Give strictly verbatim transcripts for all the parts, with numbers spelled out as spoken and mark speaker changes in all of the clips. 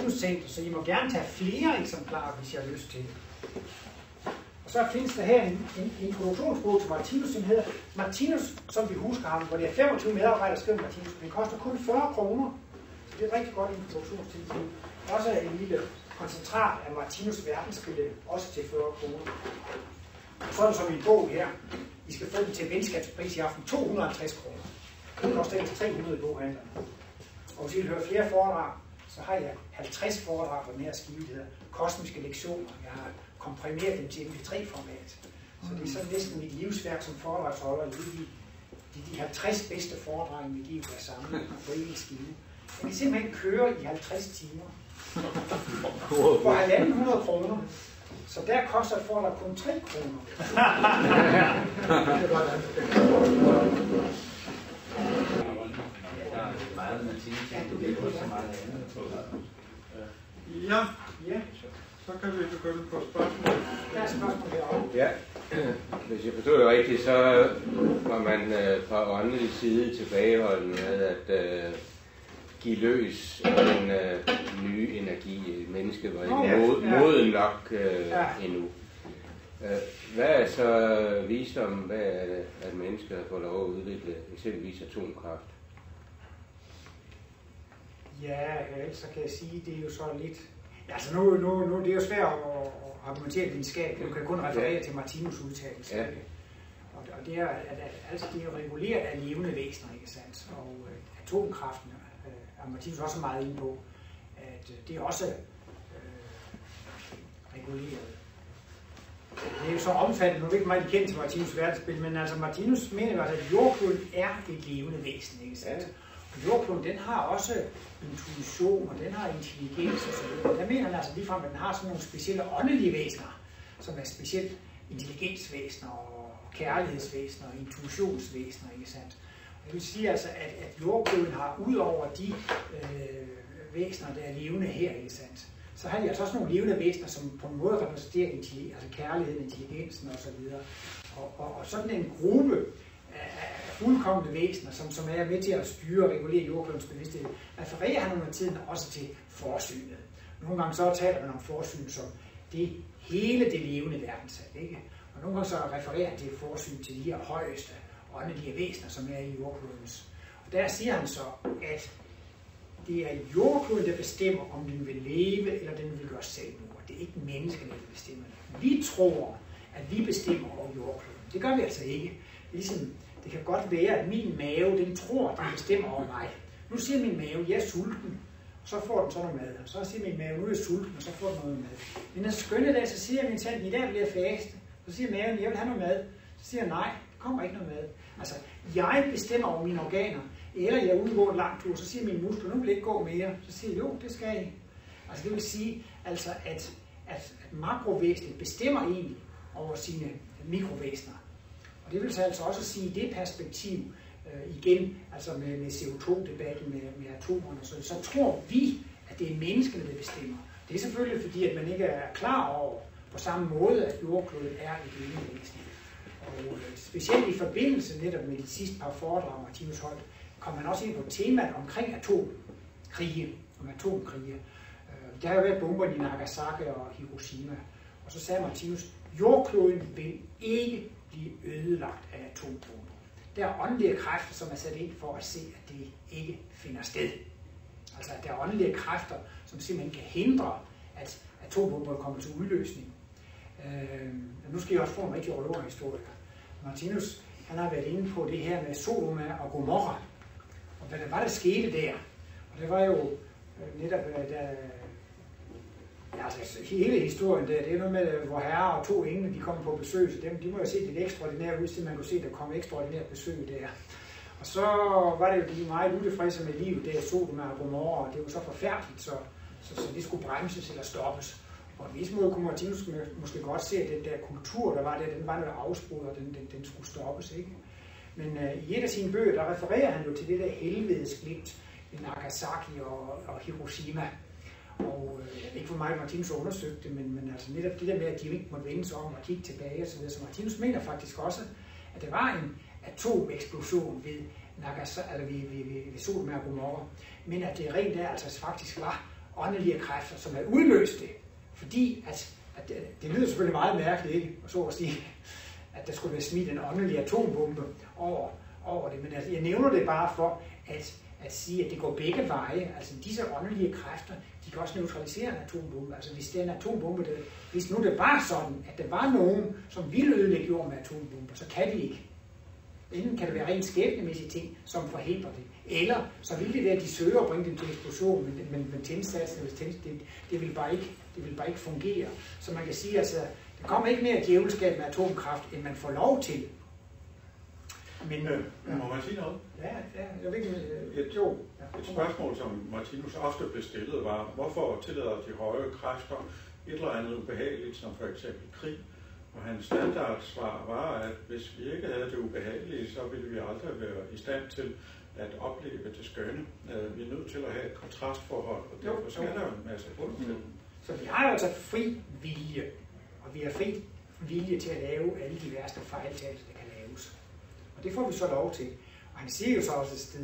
Speaker 1: Martinus Center, så I må gerne tage flere eksemplarer, hvis I har lyst til det. Og så findes der her en, en introduktionsbog til Martinus, som hedder Martinus, som vi husker ham, hvor det er femogtyve medarbejdere, der skriver Martinus, men den koster kun fyrre kroner. Så det er et rigtig godt introduktionstilbud. Også en lille koncentrat af Martinus verdensbillede, også til fyrre kroner. Og så er der så min bog her. I skal få den til venskabspris i aften, to hundrede og halvtreds kroner. Den koster ikke tre hundrede i boghandlerne. Og hvis I vil høre flere foredrag, så har jeg halvtreds foredrag på den her skive, der hedder Kosmiske Lektioner. Jeg har komprimeret dem til M P tre format. Så det er sådan næsten mit livsværk som foredragsholder. Det er de, de halvtreds bedste foredrag i mit liv, der er samlet på en skive. Jeg kan simpelthen køre i halvtreds timer. For halvanden hundrede kroner. Så der koster et foredrag kun tre kroner.
Speaker 2: Ja, ja. Så kan vi begynde på spørgsmål.
Speaker 1: Der er spørgsmål herovre.
Speaker 3: Ja, hvis jeg forstår det rigtigt, så var man øh, fra åndelig side tilbageholdende med at øh, give løs af den øh, nye energi. Mennesket var ikke mod, ja. moden nok øh, ja. endnu. Øh, hvad er så visdom, hvad er det, at mennesker har fået lov at udvikle eksempelvis atomkraft?
Speaker 1: Ja, ellers så kan jeg sige, det er jo så lidt... Altså nu, nu, nu det er jo svært at, at argumentere videnskabeligt. Du kan kun referere ja. til Martinus' udtalelse. Ja. Og, og det er, at, at, altså, det er jo reguleret af levende væsener, ikke sandt? Og uh, atomkraften uh, er Martinus også meget inde på, at uh, det er også uh, reguleret. Det er jo så omfattende, nu er det ikke meget kendt til Martinus' verdensbillede, men altså Martinus mener jo, at jordkloden er et levende væsen, ikke sandt? Ja. Jordkloden, den har også intuition, og den har intelligens og så videre. Der mener han altså ligefrem, at den har sådan nogle specielle åndelige væsener, som er specielt intelligensvæsener og kærlighedsvæsener og intuitionsvæsener, ikke sandt? Og det vil sige altså, at, at jordkloden har ud over de øh, væsener, der er levende her, ikke sandt? Så har de altså også nogle levende væsener, som på en måde repræsenterer altså kærligheden, intelligensen og så videre. Og, og, og sådan en gruppe af fuldkomne væsener, som, som er med til at styre og regulere jordklodens bevidsthed, refererer han under tiden også til forsynet. Nogle gange så taler man om forsyn som det hele det levende verdensal, ikke? Og nogle gange så refererer han til forsyn til de her højeste åndelige væsener, som er i jordklodens. Og der siger han så, at det er jordkloden, der bestemmer, om den vil leve, eller den vil gøre selvmord. Det er ikke menneskene, der bestemmer det. Vi tror, at vi bestemmer over jordkloden. Det gør vi altså ikke. Ligesom det kan godt være, at min mave, den tror, den bestemmer over mig. Nu siger min mave, jeg er sulten, og så får den sådan noget mad. Og så siger min mave, nu er jeg sulten, og så får den noget mad. Men en skønne dag, så siger min tand, i dag bliver jeg faste. Så siger maven, jeg vil have noget mad. Så siger jeg, nej, det kommer ikke noget mad. Altså, jeg bestemmer over mine organer, eller jeg udgår en lang tur, så siger min muskler, nu vil jeg ikke gå mere. Så siger jeg, jo, det skal I. Altså, det vil sige, altså, at, at, at makrovæsenet bestemmer egentlig over sine mikrovæsener. Og det vil så altså også sige, i det perspektiv, øh, igen, altså med, med C O to debatten, med, med atomerne, så, så tror vi, at det er menneskene, der bestemmer. Det er selvfølgelig fordi, at man ikke er klar over på samme måde, at jordkloden er et levende væsen. Og øh, specielt i forbindelse netop med de sidste par foredrag, Martinus holdt, kom man også ind på temaet omkring atomkrige, om atomkrige. Øh, der har jo været bomberne i Nagasaki og Hiroshima, og så sagde Martinus, jordkloden vil ikke blive ødelagt af atombomber. Der er åndelige kræfter, som er sat ind for at se, at det ikke finder sted. Altså, at der er åndelige kræfter, som simpelthen kan hindre, at atombomber kommer til udløsning. Øh, nu skal jeg også få en rigtig røverhistoriker. Martinus, han har været inde på det her med Sodoma og Gomorra. Og hvad der var, der skete der. Og det var jo øh, netop, der ja, altså, hele historien der, det er noget med, hvor herre og to engle, de kommer på besøg, så dem, de må jo se lidt ekstraordinært ud, så man kunne se, at der kom ekstraordinært besøg der. Og så var det jo de meget utilfredse med livet der, Sodoma og Gomorra, og det var så forfærdeligt, så, så, så det skulle bremses eller stoppes. Og en vis måde kunne Martinus måske godt se, at den der kultur, der var der, den var noget afsporet, og den, den, den skulle stoppes, ikke? Men uh, i et af sine bøger, der refererer han jo til det der helvedes glimt i Nagasaki og, og Hiroshima. Og øh, jeg ved ikke, hvor meget Martinus undersøgte det, men, men altså netop det der med, at de ikke måtte vende sig om og kigge tilbage og så videre. Så Martinus mener faktisk også, at der var en atomeksplosion ved Nagasaki, eller ved, ved, ved, ved Sodoma og Gomorra, men at det rent der altså faktisk var åndelige kræfter, som er udløst det. Fordi at, at det, det lyder selvfølgelig meget mærkeligt, ikke? Og så at sige, at der skulle være smidt en åndelig atombombe over, over det. Men altså, jeg nævner det bare for at, at sige, at det går begge veje. Altså disse åndelige kræfter, de kan også neutralisere en atombombe. Altså hvis det er en atombombe, der, hvis nu det var sådan, at der var nogen, som ville ødelægge jorden med atombomber, så kan de ikke. Enten kan det være rent skæbnemæssige ting, som forhindrer det. Eller så vil det være, at de søger at bringe dem til eksplosion, men, men, men tændsatsen, det, det, vil bare ikke, det vil bare ikke fungere. Så man kan sige, altså, der kommer ikke mere djævelskab med atomkraft, end man får lov til.
Speaker 2: Men øh, ja. Må man sige noget?
Speaker 1: Ja, ja jeg ved ikke,
Speaker 2: øh, et, jo. Ja. Et spørgsmål, som Martinus ofte blev stillet, var, hvorfor tillader de høje kræfter et eller andet ubehageligt, som for eksempel krig? Og hans standardsvar var, at hvis vi ikke havde det ubehagelige, så ville vi aldrig være i stand til at opleve det skønne. Vi er nødt til at have et kontrastforhold, og derfor skal der en masse grund til.
Speaker 1: Så vi har jo altså fri vilje, og vi har fri vilje til at lave alle de værste fejltagelser, der kan laves. Og det får vi så lov til. Og han siger jo så også et sted,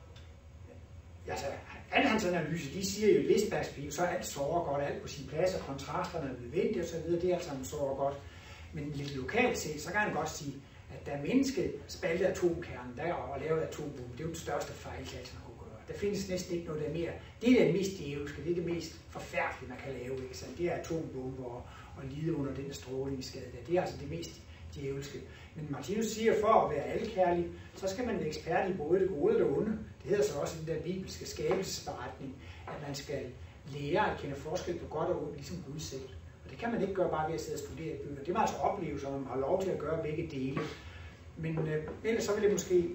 Speaker 1: altså alle hans analyser, de siger jo i et vist perspektiv, så er alt sårer godt, alt på sin plads, og kontrasterne er nødvendige osv., det er alt sammen sårer godt. Men lidt lokalt set, så kan han godt sige, at da mennesket spaltede atomkernen der og lavede atombomben, det er jo den største fejltagelse, man kunne gøre. Der findes næsten ikke noget, der er mere. Det er det mest djævelske, det er det mest forfærdelige, man kan lave. Ikke? Så det er atombomber og, og lide under den strålingsskade der. Det er altså det mest djævelske. Men Martinus siger, for at være alkærlig, så skal man være ekspert i både det gode og det onde. Det hedder så også i den der bibelske skabelsesberetning, at man skal lære at kende forskel på godt og ondt, ligesom Gud selv. Og det kan man ikke gøre bare ved at sidde og studere bøger. Det var altså oplevelser, at man har lov til at gøre begge dele. Men øh, ellers så vil jeg måske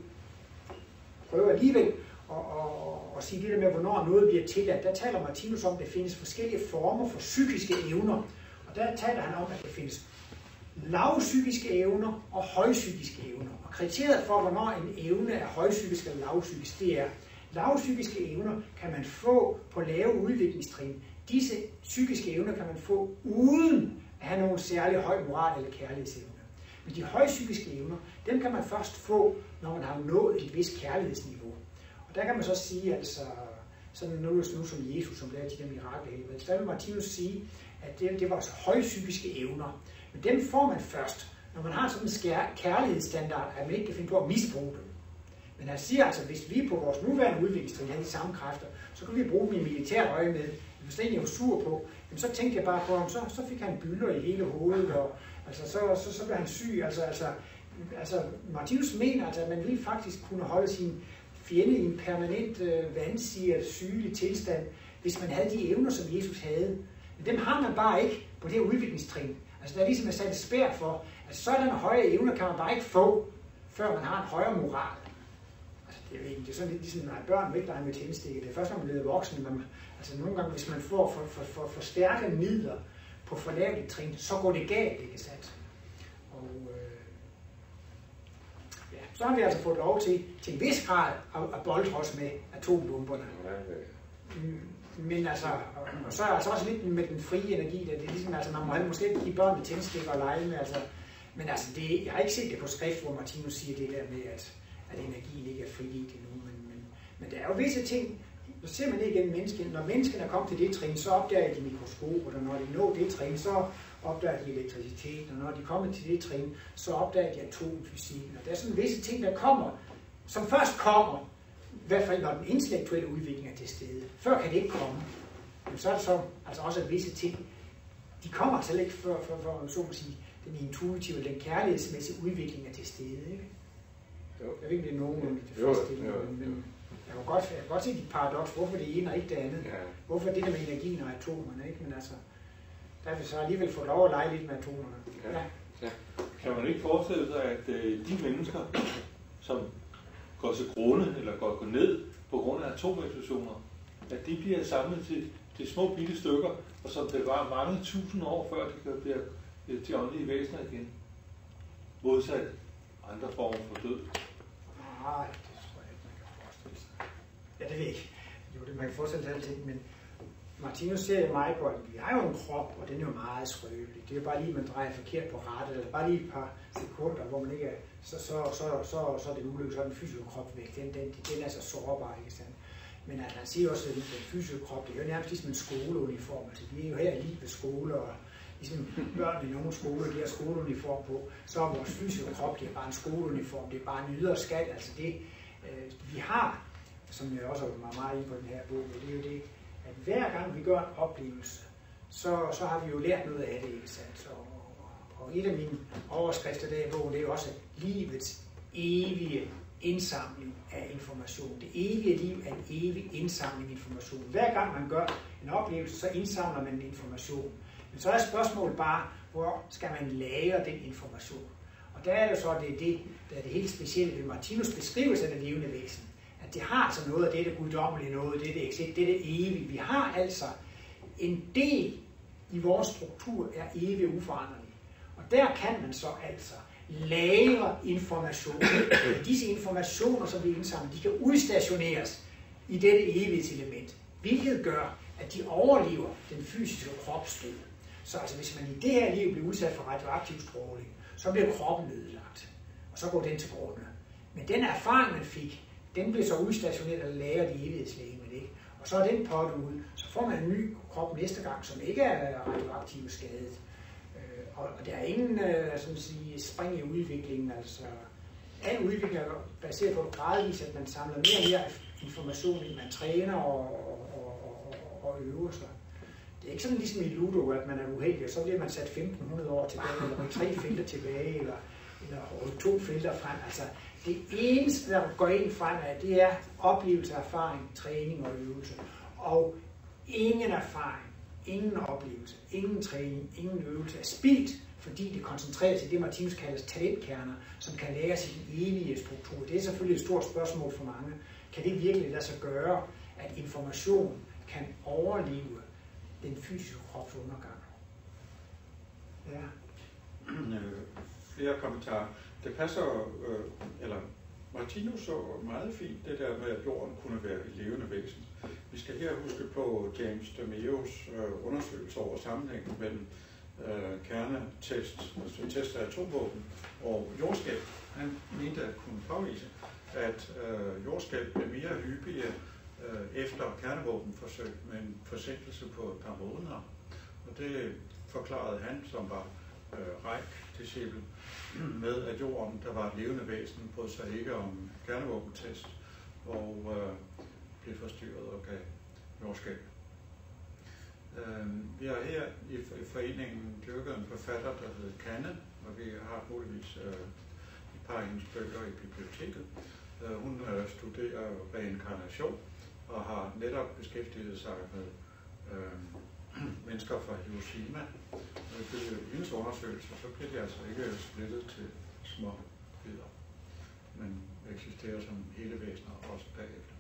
Speaker 1: prøve alligevel at, at, at sige det der med, hvornår noget bliver tilladt. Der taler Martinus om, at der findes forskellige former for psykiske evner. Og der taler han om, at der findes lavpsykiske evner og højpsykiske evner. Og kriteriet for, hvornår en evne er højpsykisk eller lavpsykisk, det er, lavpsykiske evner kan man få på lave udviklingstrin. Disse psykiske evner kan man få uden at have nogen særlig høj moral eller kærlighedsevne. Men de højpsykiske evner, dem kan man først få, når man har nået et vist kærlighedsniveau. Og der kan man så sige, altså, sådan nu, nu som Jesus, som lavede de der mirakelhelbred, så vil Martinus sige, at det, det var altså højpsykiske evner. Men dem får man først, når man har sådan en kærlighedsstandard, at man ikke kan finde på at misbruge dem. Men han siger altså, at hvis vi på vores nuværende udviklingstrin havde de samme kræfter, så kan vi bruge dem i militært øje med. Hvis det egentlig var sur på, jamen så tænkte jeg bare på ham, så, så fik han bylder i hele hovedet, og altså, så, så, så blev han syg. Altså, altså, altså Martinus mener, altså, at man ville faktisk kunne holde sin fjende i en permanent øh, vansiret, sygelig tilstand, hvis man havde de evner, som Jesus havde. Men dem har man bare ikke på det udviklingstrin. Altså der er ligesom at sat et spær for, at sådanne høje evner kan man bare ikke få, før man har en højere moral. Altså det er, det er sådan lidt ligesom, når børn vil ikke lege med tændstikke. Det er først, når man bliver voksen. Man, altså nogle gange, hvis man får for, for, for, for stærke midler på for lavt et trin, så går det galt, ikke sandt? Og øh, ja, så har vi altså fået lov til, til en vis grad at, at boltre os med atombomberne. Mm. Men altså, og så er altså også lidt med den frie energi, der det er ligesom, altså man må måske ikke give børn med tændstikker og lege med, altså, men altså det, jeg har ikke set det på skrift, hvor Martinus siger det der med, at, at energien ikke er frigivet endnu, men, men, men der er jo visse ting, så ser man det igennem mennesken, når menneskene er kommet til det trin, så opdager de mikroskoper, og når de når det trin, så opdager de elektricitet, og når de kommer til det trin, så opdager de atomfysikken, og der er sådan visse ting, der kommer, som først kommer, i hvert fald når den intellektuelle udvikling er til stede. Før kan det ikke komme. Men så er det så altså også at visse ting, de kommer altså ikke før, før, før så at sige, den intuitive, den kærlighedsmæssige udvikling er til stede. Ikke? Jo. Jeg ved ikke, det er nogen til forestille, men, men jeg kan godt, jeg kan godt se dit paradoks, hvorfor det ene og ikke det andet. Ja. Hvorfor det der med energien og atomerne, ikke? Men altså, der vil vi så alligevel få lov at lege lidt med atomerne. Ja. Ja.
Speaker 2: Ja. Kan man ikke forestille sig, at øh, de mennesker, som går til grunde eller går, går ned på grund af atomeksplosioner, at de bliver samlet til, til små bitte stykker, og så det var mange tusind år før de kan blive til åndelige væsener igen. Modsat andre former for død.
Speaker 1: Nej, det tror jeg ikke, man kan forestille sig. Ja, det ved jeg ikke. Jo, det man kan forestille sig alting, men Martinus ser jo meget på, at vi har jo en krop, og den er jo meget skrøbelig. Det er jo bare lige, man drejer forkert på rettet, eller bare lige et par sekunder, hvor man ikke er, så, så, så, så, så er det ulykke, så er den fysiske krop væk. Den, den, den er så sårbar, ikke sandt? Men at han siger også, at den fysiske krop, det er jo nærmest ligesom en skoleuniform. Altså, vi er jo her i livet skole, og ligesom børn i nogle skoler, de har skoleuniform på, så er vores fysiske krop, det er bare en skoleuniform, det er bare en ydre skal. Altså det, øh, vi har, som jeg også har meget i på den her bog, det er jo det, at hver gang vi gør en oplevelse, så, så har vi jo lært noget af det, ikke sandt? Og, og et af mine overskrifter der i bogen, det er jo også livets evige indsamling af information. Det evige liv er en evig indsamling af information. Hver gang man gør en oplevelse, så indsamler man information. Men så er spørgsmålet bare, hvor skal man lagre den information? Og der er det så, det er det, der er det helt specielle ved Martinus beskrivelse af det levende væsen. At det har altså noget af det, der guddommelige noget, det er det exit, det er det evige. Vi har altså en del i vores struktur er evig uforanderlig. Og der kan man så altså lagre information. Disse informationer, som bliver indsamlet, de kan udstationeres i dette evige element, hvilket gør, at de overlever den fysiske kropsdød. Så altså, hvis man i det her liv bliver udsat for radioaktiv stråling, så bliver kroppen ødelagt, og så går den til grunde. Men den erfaring, man fik, den bliver så udstationeret og lagret i evighedslegemet, ikke? Og så er den pottet ud, så får man en ny krop næste gang, som ikke er radioaktivt skadet. Og der er ingen sådan at sige, spring i udviklingen. Altså, al udvikling er baseret på gradvis, at man samler mere og mere information, end man træner og, og, og, og øver sig. Det er ikke sådan ligesom i Ludo, at man er uheldig, og så bliver man sat femten hundrede år tilbage, eller med tre felter tilbage, eller, eller to felter frem. Altså, det eneste, der går ind fremad, det er oplevelse, erfaring, træning og øvelse. Og ingen erfaring, ingen oplevelse, ingen træning, ingen øvelse er spildt, fordi det koncentrerer sig i det, Martinus kalder talentkerner, som kan lære sig den evige struktur. Det er selvfølgelig et stort spørgsmål for mange. Kan det virkelig lade sig gøre, at information kan overleve den fysiske krops undergang? Ja.
Speaker 2: Flere kommentarer. Det passer, øh, eller Martinus så meget fint det der med, at jorden kunne være et levende væsen. Vi skal her huske på James DeMeos øh, undersøgelse over sammenhængen mellem øh, kernetest, altså test af atomvåben og jordskælv. Han mente at kunne påvise, at øh, jordskælv blev mere hyppige øh, efter kernevåbenforsøg med en forsinkelse på et par måneder. Og det forklarede han, som var øh, Reich-disciple, med at jorden, der var et levende væsen, brød sig ikke om kernevåbentest og øh, blev forstyrret og gav jordskælv. Øh, vi har her i, i foreningen dyrket en forfatter, der hed Kanne, og vi har muligvis øh, et par af hendes bøger i biblioteket. Øh, hun øh, studerer reinkarnation og har netop beskæftiget sig med øh, mennesker fra Hiroshima. Og ifølge hendes undersøgelser, så bliver de altså ikke splittet til små bidder, men eksisterer som hele væsener også bagefter.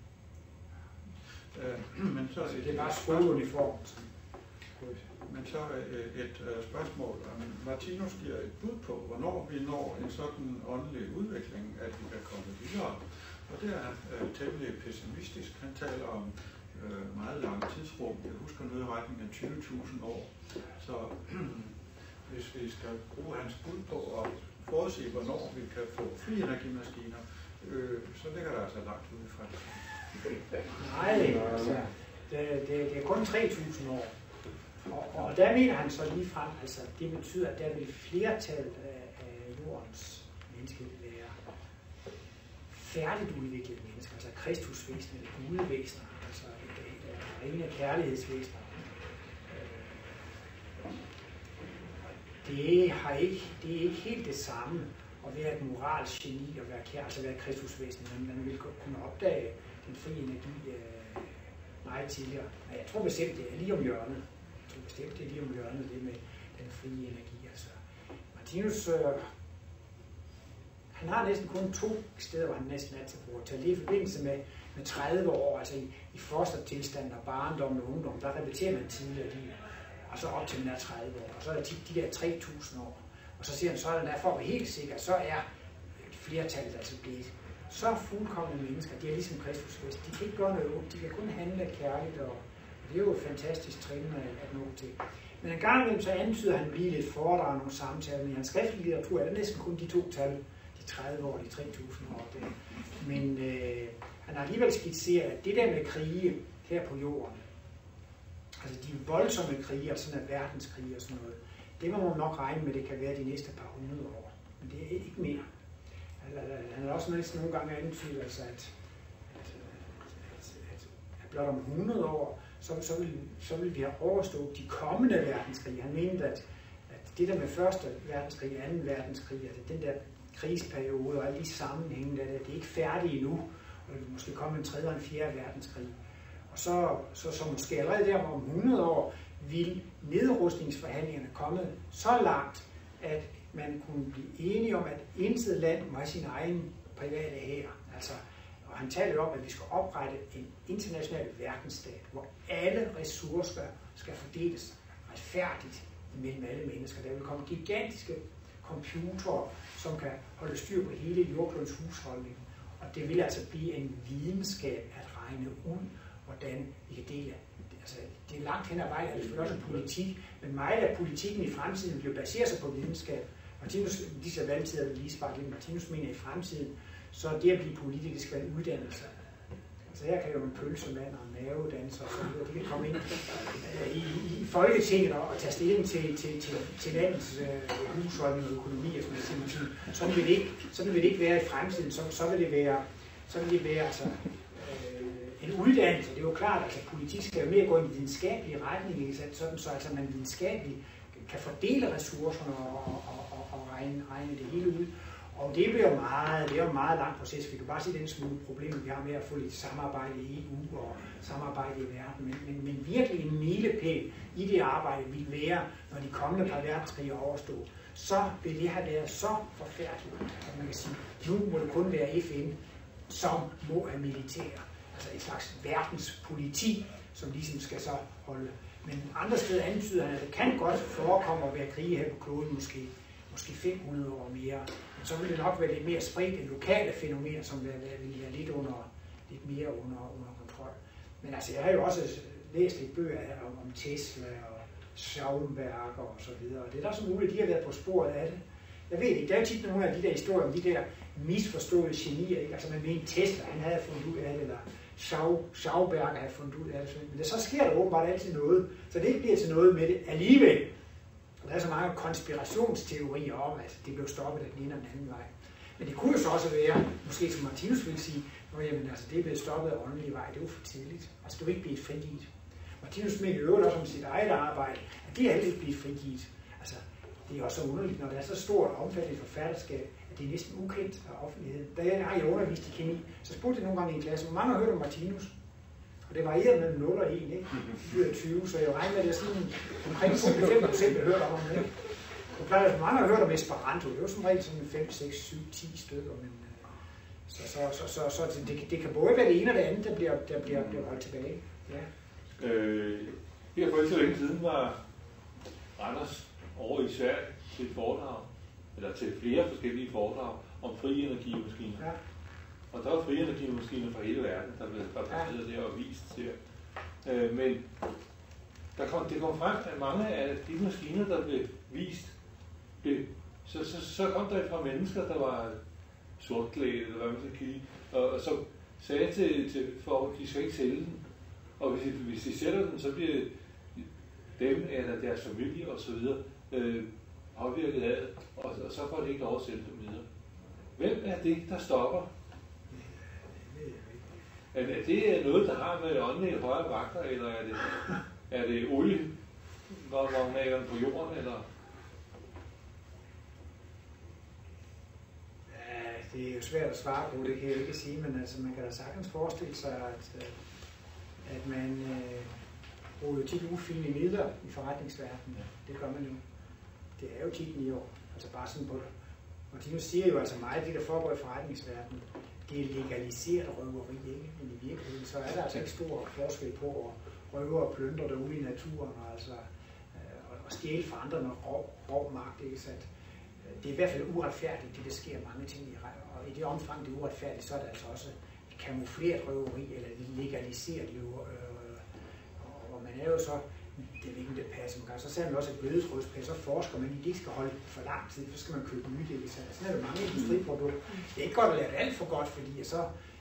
Speaker 2: Øh, men så
Speaker 1: altså, det er bare skoleuniform.
Speaker 2: Men så et, et uh, spørgsmål. Martinus giver et bud på, hvornår vi når en sådan åndelig udvikling, at vi kan komme videre. Og det er uh, temmelig pessimistisk. Han taler om uh, meget lang tidsrum. Jeg husker noget i retning af tyve tusind år. Så hvis vi skal bruge hans bud på at forudsige, hvornår vi kan få fri energimaskiner, øh, så ligger der altså langt ude fra det.
Speaker 1: Nej, altså, det, det, det er kun tre tusind år. Og, og der mener han så lige frem, altså det betyder, at der vil flertal af, af jordens mennesker være færdigt udviklede mennesker, altså kristusvæsener eller gudevæsener, altså rene kærlighedsvæsener. Det, har ikke, det er ikke helt det samme at være et moralsk geni og være kær, altså være kristusvæsen, men man vil kunne opdage den frie energi øh, meget tidligere. Men jeg tror bestemt, det er lige om hjørnet. Jeg tror bestemt, det er lige om hjørnet, det med den frie energi. Altså, Martinus, øh, han har næsten kun to steder, hvor han næsten altid bruger til. Det er i forbindelse med, med tredive år, altså i, i fostertilstand og barndom og ungdom, der repeterer man tidligere liv. Og så op til den der tredive år, og så er der tit de der tre tusind år. Og så siger han, så er den der for at være helt sikker, så er flertallet altså blevet så fuldkomne mennesker. De er ligesom Kristus Vest. De kan ikke gøre noget ondt, de kan kun handle kærligt, og det er jo et fantastisk trin at nå til. Men en gang imellem så antyder han lige lidt foredrag og nogle samtaler, men i hans skriftlige litteratur er det næsten kun de to tal, de tredive år, de tre tusind år. Det. Men øh, han har alligevel skitseret, at det der med krige her på jorden, altså de voldsomme krige, altså sådan en verdenskrig og sådan noget, det må man nok regne med, det kan være de næste par hundrede år. Men det er ikke mere. Altså, han har også næsten nogle gange antydet, altså, at, at, at, at, at blot om hundrede år, så, så, vil, så vil vi have overstået de kommende verdenskrige. Han mente, at, at det der med første verdenskrig, anden verdenskrig, altså den der krigsperiode og alle de sammenhænge, der, det er ikke færdige endnu, og det vil måske komme en tredje og en fjerde verdenskrig. Og så, så, så måske allerede der om hundrede år vil nedrustningsforhandlingerne komme så langt, at man kunne blive enige om, at intet land må have sin egen private hær. Altså, og han taler jo om, at vi skal oprette en international verdensstat, hvor alle ressourcer skal fordeles retfærdigt mellem alle mennesker. Der vil komme gigantiske computere, som kan holde styr på hele jordklodens husholdning. Og det vil altså blive en videnskab at regne ud, hvordan vi kan dele. Altså, det er langt hen ad vejen, og det er selvfølgelig også politik, men meget af politikken i fremtiden bliver baseret sig på videnskab. Martinus, disse valgtider vil lige sparke lidt, Martinus mener i fremtiden, så det at blive politiker, det skal være en uddannelse. Altså her kan jo en pølsemand og en mavedanser og så videre, det kan komme ind øh, i, i Folketinget og, og tage stilling til, til, til, til landets øh, husholdning og økonomi. Og sådan, sådan, sådan, vil det ikke, sådan vil det ikke være i fremtiden, så, så vil det være, så vil det være altså, øh, en uddannelse. Det er jo klart, at altså, politik skal jo mere gå i en videnskabelig retning, ikke? Sådan, så altså, man videnskabeligt kan fordele ressourcerne og, og, og, og regne, regne det hele ud. Og det bliver meget, det er jo en meget lang proces. Vi kan bare se den smule problemer, vi har med at få lidt samarbejde i E U og samarbejde i verden. Men, men, men virkelig en milepæl i det arbejde vil være, når de kommende par verdenskrige er overstået, så vil det have været så forfærdeligt, at man kan sige, nu må det kun være F N, som må have militær. Altså et slags verdenspoliti, som ligesom skal så holde. Men andre steder antyder han, at det kan godt forekomme at være krige her på kloden, måske, måske fem hundrede år mere. Men så vil det nok være lidt mere spredt end lokale fænomener, som vil være lidt, under, lidt mere under, under kontrol. Men altså, jeg har jo også læst lidt bøger om, om Tesla og Schaumburg og så videre. Det er da så muligt, at de har været på sporet af det. Jeg ved ikke, der er jo tit nogle af de der historier om de der misforståede genier, ikke? Altså man mener Tesla, han havde fundet ud af det, eller Schauberger havde fundet ud af det. Men det, så sker der åbenbart altid noget, så det ikke bliver til noget med det alligevel. Og der er så mange konspirationsteorier om, at det blev stoppet af den ene og den anden vej. Men det kunne jo så også være, måske som Martinus ville sige, at jamen, altså, det er blevet stoppet af åndelig vej, det er jo for tidligt. Altså det er jo ikke blevet frigivet. Martinus mener i øvrigt også om sit eget arbejde, at det er aldrig blevet frigivet. Altså, det er også så underligt, når det er så stort og omfattende forfatterskab, at det er næsten ukendt af offentligheden. Da jeg har undervist i kemi, så spurgte jeg nogle gange i en klasse, hvor mange har hørt om Martinus? Og det varierede mellem nul og en, ikke? Ud af tyve, så jeg regner med, at det er sådan omkring fem procent, jeg har hørt om ham, ikke? Og plejer, at mange har hørt om Esperanto, det er jo som regel sådan fem, seks, syv, ti stykker, men så, så, så, så, så det, det kan både være det ene og det andet, der bliver, der bliver, bliver holdt tilbage. Ja.
Speaker 4: Øh, her for ikke så længe siden var Randers over i Sverige til et foredrag, eller til flere forskellige foredrag om frie energimaskiner. Ja. Og der var frie energimaskiner fra hele verden, der blev repræsenteret ja. der og vist der. Øh, men der kom, det kom frem, at mange af de maskiner, der blev vist, blev, så, så, så kom der fra mennesker, der var sortklædt, eller hvad man skal kigge, og, og så sagde til, til folk, at de skal ikke sælge den. Og hvis de, hvis de sælger den, så bliver dem eller deres familie osv. Øh, påvirket af det, og, og så får de ikke lov at sælge dem videre. Hvem er det, der stopper? Er det, er det noget, der har med åndelige højere vagter, eller er det, er det olievognmageren på jorden, eller?
Speaker 1: Ja, det er jo svært at svare på, det kan jeg ikke sige, men altså, man kan da sagtens forestille sig, at, at man øh, bruger jo tit ufine midler i forretningsverdenen. Det gør man jo. Det er jo tit ni år. Altså bare sådan på det. Martinus siger jo altså meget af det, der foregår i forretningsverdenen, det er legaliseret røveri, ikke? Men i virkeligheden, så er der altså ikke stor forskel på at røve og plyndre derude i naturen, og altså øh, og stjæle fra andre med rov, rov magt, ikke? Så at, øh, det er i hvert fald uretfærdigt, det der sker mange ting i, og i det omfang, det er uretfærdigt, så er det altså også et kamufleret røveri, eller et legaliseret løver, øh, og, og man er jo så, det er ikke det passer, man kan. Så ser man også et bødetrådspas, så forsker man i, det ikke skal holde for lang tid, så skal man købe nye dele. Sådan er det mange industriprodukter. Det er ikke godt at lære det alt for godt, fordi så,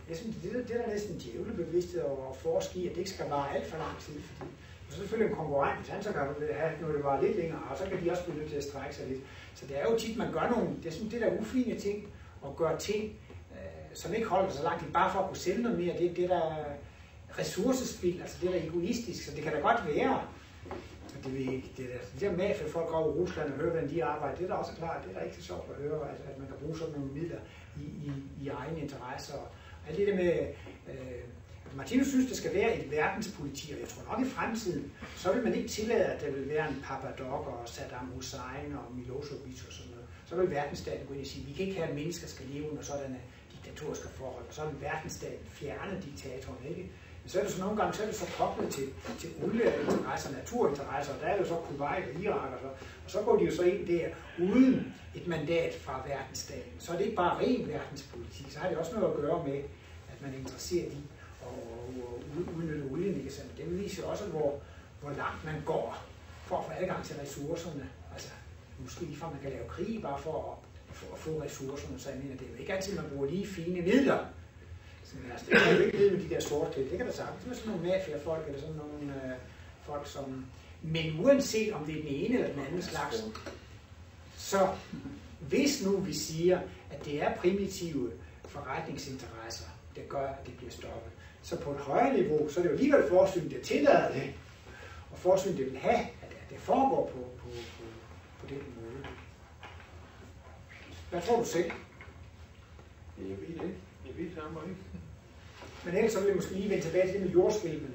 Speaker 1: jeg synes, det, det der er næsten djævlebevidsthed at forske i, at det ikke skal vare alt for lang tid, fordi så selvfølgelig en konkurrent, hvis han så kan have noget, det var lidt længere, og så kan de også blive nødt til at strække sig lidt. Så det er jo tit, man gør nogle, det er sådan det der ufine ting, og gør ting, øh, som ikke holder så langt, bare for at kunne sælge noget mere, det er det der ressourcespil, altså det der egoistisk, så det kan da godt være. Det, det, det, det der mafia, folk går over i Rusland og hører, hvordan de arbejder, det er da også klart, det er da ikke så sjovt at høre, at, at man kan bruge sådan nogle midler i, i, i egne interesser. Og alt det der med, øh, Martinus synes, det skal være et verdenspoliti, og jeg tror nok i fremtiden, så vil man ikke tillade, at der vil være en Papadok og Saddam Hussein og Milosevic og sådan noget. Så vil verdensstaten gå ind og sige, vi kan ikke have, at mennesker skal leve under sådanne diktatoriske forhold, og så vil verdensstaten fjerne diktatoren, ikke? Men så er det så nogle gange, så er det så koblet til, til olieinteresser, naturinteresser, og der er det så Kuwait og Irak, og så, og så går de jo så ind der uden et mandat fra verdensstaten. Så er det ikke bare ren verdenspolitik, så har det også noget at gøre med, at man er interesseret i at udnytte olien, ikke sandt? Det viser jo også, hvor, hvor langt man går for at få adgang til ressourcerne. Altså, måske lige fra man kan lave krig bare for at, for at få ressourcerne, så jeg mener, det er jo ikke altid, man bruger lige fine midler. Altså, det er jo ikke ved med de der sorte. Det kan da sagtens være sådan nogle mafia-folk, eller sådan nogle øh, folk, som... Men uanset om det er den ene eller den anden slags, så hvis nu vi siger, at det er primitive forretningsinteresser, der gør, at det bliver stoppet, så på et højere niveau, så er det jo alligevel forskning, der tillader det, og forskning, det vil have, at det foregår på, på, på, på den måde. Hvad tror du selv?
Speaker 4: Jeg ved det ikke. Jeg ved det ikke.
Speaker 1: Men ellers så vil jeg måske lige vende tilbage til det med jordskælvene.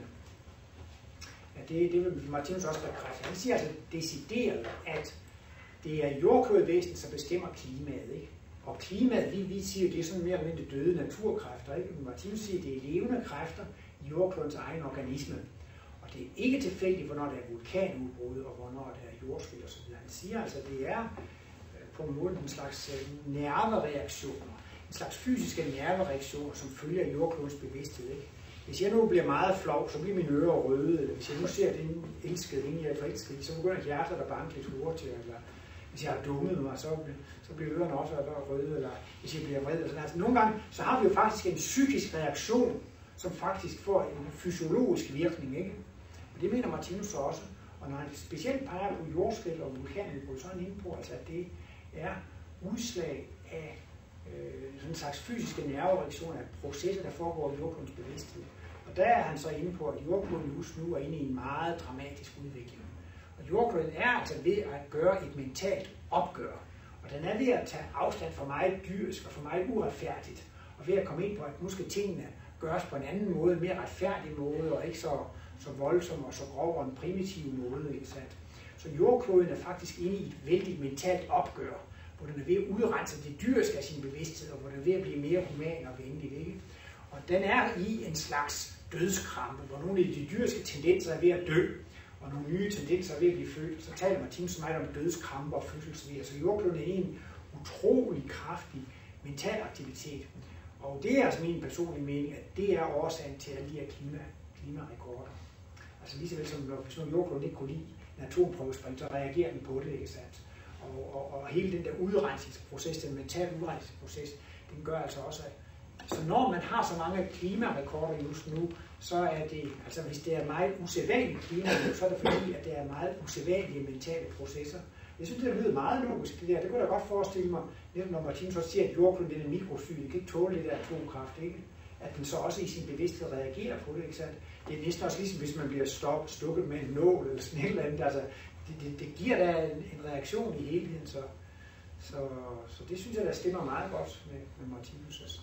Speaker 1: Ja, det, det vil Martinus også bekræfte. Han siger altså decideret, at det er jordklodvæsenet, som bestemmer klimaet, ikke? Og klimaet, vi, vi siger, det er sådan mere eller mindre døde naturkræfter, ikke? Martinus siger, at det er levende kræfter i jordklodens egen organisme. Og det er ikke tilfældigt, hvornår der er vulkanudbrud, og hvornår der er jordskælv og så videre. Han siger altså, at det er på en måde en slags nervereaktioner. En slags fysiske nervereaktioner, som følger af jordklodens bevidsthed, ikke? Hvis jeg nu bliver meget flov, så bliver mine ører røde, eller hvis jeg nu ser den elskede, inden jeg er forelsket, så begynder hjertet at banke lidt hurtigt, eller hvis jeg har dummet mig, så, så bliver ørerne også røde, eller hvis jeg bliver vred. Sådan. Altså, nogle gange, så har vi jo faktisk en psykisk reaktion, som faktisk får en fysiologisk virkning, ikke? Og det mener Martinus så også. Og når han specielt peger på jordskælv og vulkanudbrud, så er han inde på, altså, at det er udslag af øh, sådan en slags fysiske nervereaktioner af processer, der foregår i jordklodens bevidsthed. Og der er han så inde på, at jordkloden just nu er inde i en meget dramatisk udvikling. Og jordkloden er altså ved at gøre et mentalt opgør. Og den er ved at tage afstand for meget dyrisk og for meget uretfærdigt. Og ved at komme ind på, at nu skal tingene gøres på en anden måde, en mere retfærdig måde, og ikke så, så voldsom og så grov og en primitiv måde. Ikke sandt? Så jordkloden er faktisk inde i et vældigt mentalt opgør, hvor den er ved at udrense det dyriske af sin bevidsthed, og hvor den er ved at blive mere human og venlig. Ikke? Og den er i en slags dødskrampe, hvor nogle af de dyriske tendenser er ved at dø, og nogle nye tendenser er ved at blive født. Så taler Martinus så meget om dødskrampe og fødselsvær. Så jordkloden er en utrolig kraftig mental aktivitet. Og det er altså min personlige mening, at det er årsagen til alle de her klima, klimarekorder. Altså lige så vel som når, hvis nu jordkloden ikke kunne lide en atomprøvespring, så reagerer den på det, ikke sandt? Og, og, og hele den der udrensningsproces, den mentale udrensningsproces, den gør altså også, at så når man har så mange klimarekorder just nu, så er det, altså hvis det er meget usædvanligt klima, så er det fordi, at det er meget usædvanlige mentale processer. Jeg synes, det lyder meget logisk, det der. Det kunne jeg godt forestille mig, når Martinus også siger, at jordkloden er mikrosyg, det kan ikke tåle det der atomkraft, ikke? At den så også i sin bevidsthed reagerer på det, ikke sandt? Det er næsten også ligesom, hvis man bliver stoppet, stukket med en nål eller sådan et eller andet, altså det, det, det giver da en, en reaktion i helheden, så, så, så det synes jeg, der stemmer meget godt med, med Martinus. Altså.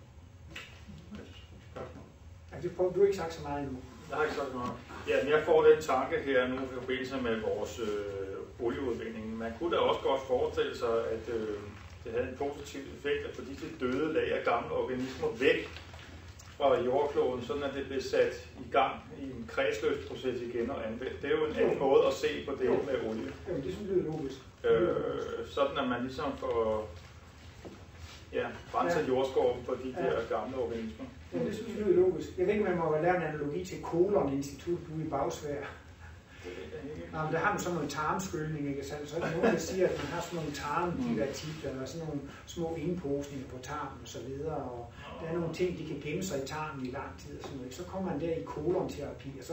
Speaker 1: Altså, du har ikke sagt så meget endnu.
Speaker 5: Jeg har ikke sagt så meget. Ja, men jeg får den tanke her nu i forbindelse med vores øh, olieudvinding. Man kunne da også godt forestille sig, at øh, det havde en positiv effekt at få disse døde lag af gamle organismer væk fra jordkloden, sådan at det blev sat i gang i en kredsløbsproces igen og anvendt. Det er jo en anden måde at se på det med olie.
Speaker 1: Jamen, det synes jeg er logisk.
Speaker 5: Øh, sådan at man ligesom får ja, renset ja. jordskorpen for de der ja. gamle organismer.
Speaker 1: Ja, det synes jeg er logisk. Jeg ved ikke, man må lave en analogi til Kolon Institut ude i Bagsvær. Nå, men der har man sådan noget tarmskyldning, ikke sandt? Så er der nogen, der siger, at man har sådan nogle tarmdivertiter, eller sådan nogle små indposninger på tarmen og så videre, og der er nogle ting, de kan gemme sig i tarmen i lang tid og sådan noget. Så kommer man der i kolonterapi, og så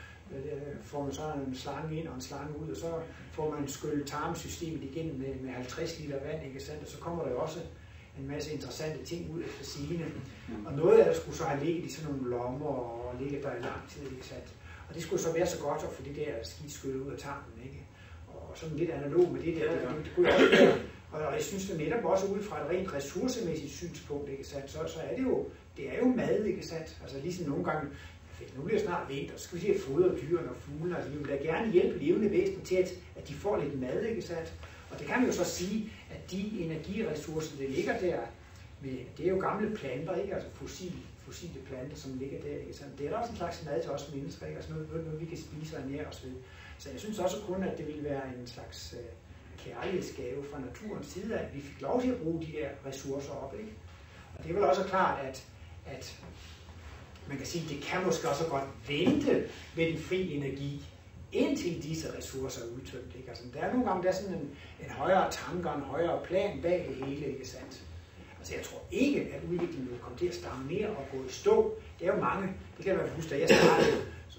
Speaker 1: får man så en slange ind og en slange ud, og så får man skyllet tarmsystemet igennem med, med halvtreds liter vand, ikke sandt? Og så kommer der jo også en masse interessante ting ud efter sigende. Og noget af det skulle så have ligget i sådan nogle lommer og ligget der i lang tid, ikke sandt? Og det skulle så være så godt at få det der skidt skyllet ud af tarmen, ikke? Og sådan lidt analog med det der, det, det, det kunne også være. Og jeg synes det netop også ud fra et rent ressourcemæssigt synspunkt, ikke sandt? Så, så er det jo, det er jo mad, ikke sandt? Altså ligesom nogle gange, nu bliver det snart vinter, så skal vi se at fodre dyrene og fuglene, altså vi vil da gerne hjælpe levende væsener til, at, at de får lidt mad, ikke sandt? Og det kan man jo så sige, at de energiressourcer, der ligger der, med, det er jo gamle planter, ikke? Altså fossil, fossile planter, som ligger der, ikke sandt? Det er da også en slags mad til os mennesker, ikke? Altså noget, noget vi kan spise og ernære os ved. Så jeg synes også kun, at det ville være en slags øh, kærlighedsgave fra naturens side, at vi fik lov til at bruge de der ressourcer op, ikke? Og det er vel også klart, at, at man kan sige, at det kan måske også godt vente med den fri energi, indtil disse ressourcer er udtømt. Ikke? Altså, der er nogle gange der er sådan en, en højere tanke og en højere plan bag det hele, ikke sandt? Altså jeg tror ikke, at udviklingen vil komme til at stagnere og gå i stå. Det er jo mange, det kan jeg huske, da jeg startede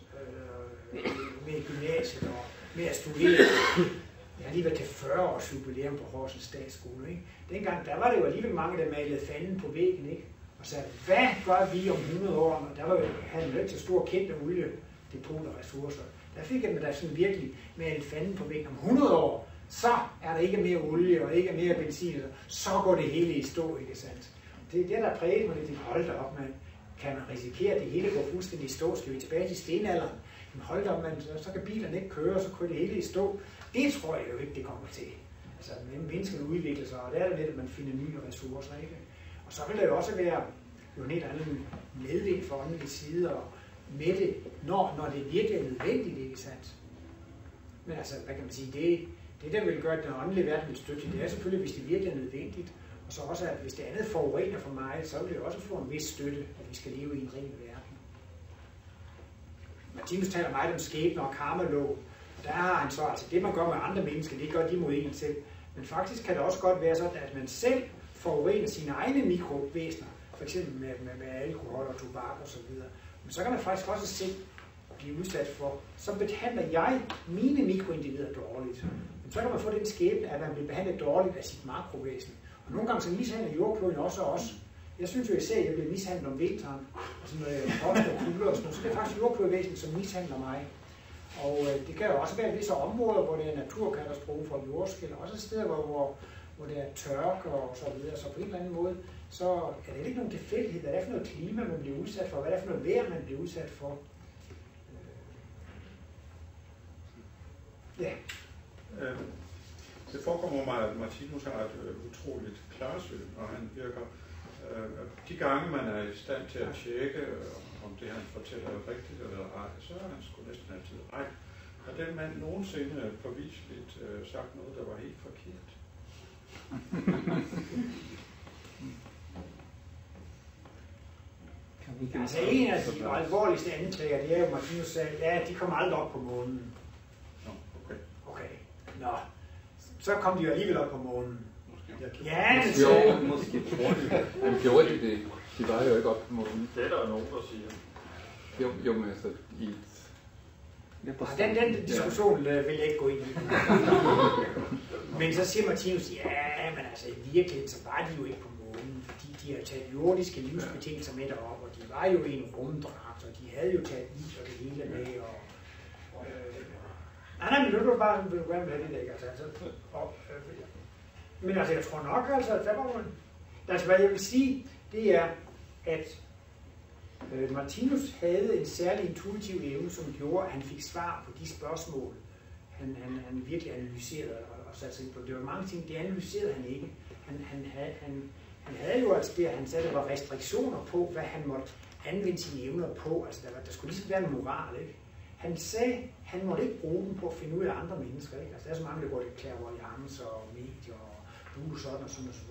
Speaker 1: øh, med gymnasiet og med at studere. Jeg har lige været til fyrre års jubilæum på Horsens Statsskole. Ikke? Dengang, der var det jo alligevel mange, der malede fanden på væggen, ikke? Og sagde, hvad gør vi om hundrede år? Og der var jo, havde man jo ikke så store kendte oliedepot og ressourcer. Der fik jeg da sådan virkelig malet fanden på væggen. Om hundrede år, så er der ikke mere olie og ikke mere benzin, så går det hele i stå, ikke sandt? Det er det, der præget mig lidt. Hold da op, man. Kan man risikere, at det hele går fuldstændig i stå? Skal vi tilbage til stenalderen? Men hold da op, man. Så, så kan bilerne ikke køre, så kører det hele i stå. Det tror jeg jo ikke, det kommer til. Altså, mennesket udvikler sig, og der er det lidt, at man finder nye ressourcer, ikke? Og så vil der jo også være jo en helt anden medvind for åndelig side, og med det, når, når det virkelig er nødvendigt, ikke sandt? Men altså, hvad kan man sige, det, det der vil gøre, at den åndelige verden vil støtte, det er selvfølgelig, hvis det virkelig er nødvendigt, og så også, at hvis det andet forurener for mig, så vil det også få en vis støtte, at vi skal leve i en ren verden. Martinus taler meget om skæbne og karmalov. Der har han så, altså det man gør med andre mennesker, det gør de mod en selv. Men faktisk kan det også godt være sådan, at man selv forurener sine egne mikrovæsener, for eksempel med, med, med alkohol og tobak og så videre. Men så kan man faktisk også selv blive udsat for, så behandler jeg mine mikroindivider dårligt. Men så kan man få den skæbne, at man bliver behandlet dårligt af sit makrovæsen. Og nogle gange så mishandler jordkloden også os. Jeg synes jo især, at jeg bliver mishandlet om vinteren, og sådan noget frost og kulder og sådan noget. Så det er faktisk jordklodvæsenet, som mishandler mig. Og øh, det kan jo også være visse områder, hvor det er naturkatastrofer og jordskælv, og også steder, hvor, hvor, hvor det er tørke og så videre. Så på en eller anden måde, så er det ikke nogen tilfældighed. Hvad er det for noget klima, man bliver udsat for? Hvad er det for noget vejr, man bliver udsat for? Ja.
Speaker 2: Øh, det forekommer mig, at Martinus har et øh, utroligt klarsyn, og han virker øh, de gange, man er i stand til at tjekke, øh, om det han fortæller er rigtigt eller ej, så er han sgu næsten altid ej. Har den mand nogensinde påviseligt øh, sagt noget, der var helt forkert?
Speaker 1: Altså en af de alvorligste anklager, det er jo, Martinus sagde, ja, de kommer aldrig op på månen.
Speaker 2: Nå, okay.
Speaker 1: Okay, nå. Så kom de jo alligevel op på månen.
Speaker 6: Måske.
Speaker 1: Ja, det
Speaker 6: jo, måske tror de. Men gjorde de det? De var jo ikke op på månen.
Speaker 5: Det er der nogen, der siger.
Speaker 6: Jo, jo men altså i...
Speaker 1: Den, den diskussion ja. vil jeg ikke gå ind i. Men så siger Martinus, ja, men altså i virkeligheden, så var de jo ikke på månen, fordi de har taget jordiske livsbetingelser med derop, og de var jo i en rumdragt, og de havde jo taget is og det hele med, og... Øh, nej, nej, men nu vil du bare vil du gerne have det der, ikke? Altså, altså, og, øh, men altså, jeg tror nok, altså, at der var altså, hvad jeg vil sige, det er, at øh, Martinus havde en særlig intuitiv evne, som gjorde, at han fik svar på de spørgsmål, han, han, han virkelig analyserede og, og satte sig på. Det var mange ting, det analyserede han ikke. Han, han, havde, han, han havde jo altså det, han sagde, der var restriktioner på, hvad han måtte anvende sine evner på. Altså, der, var, der skulle ligesom være en moral, ikke? Han sagde, han måtte ikke bruge dem på at finde ud af andre mennesker, ikke? Altså, der er så mange, der går til clairvoyance og medier og du sådan og sådan og sådan. Det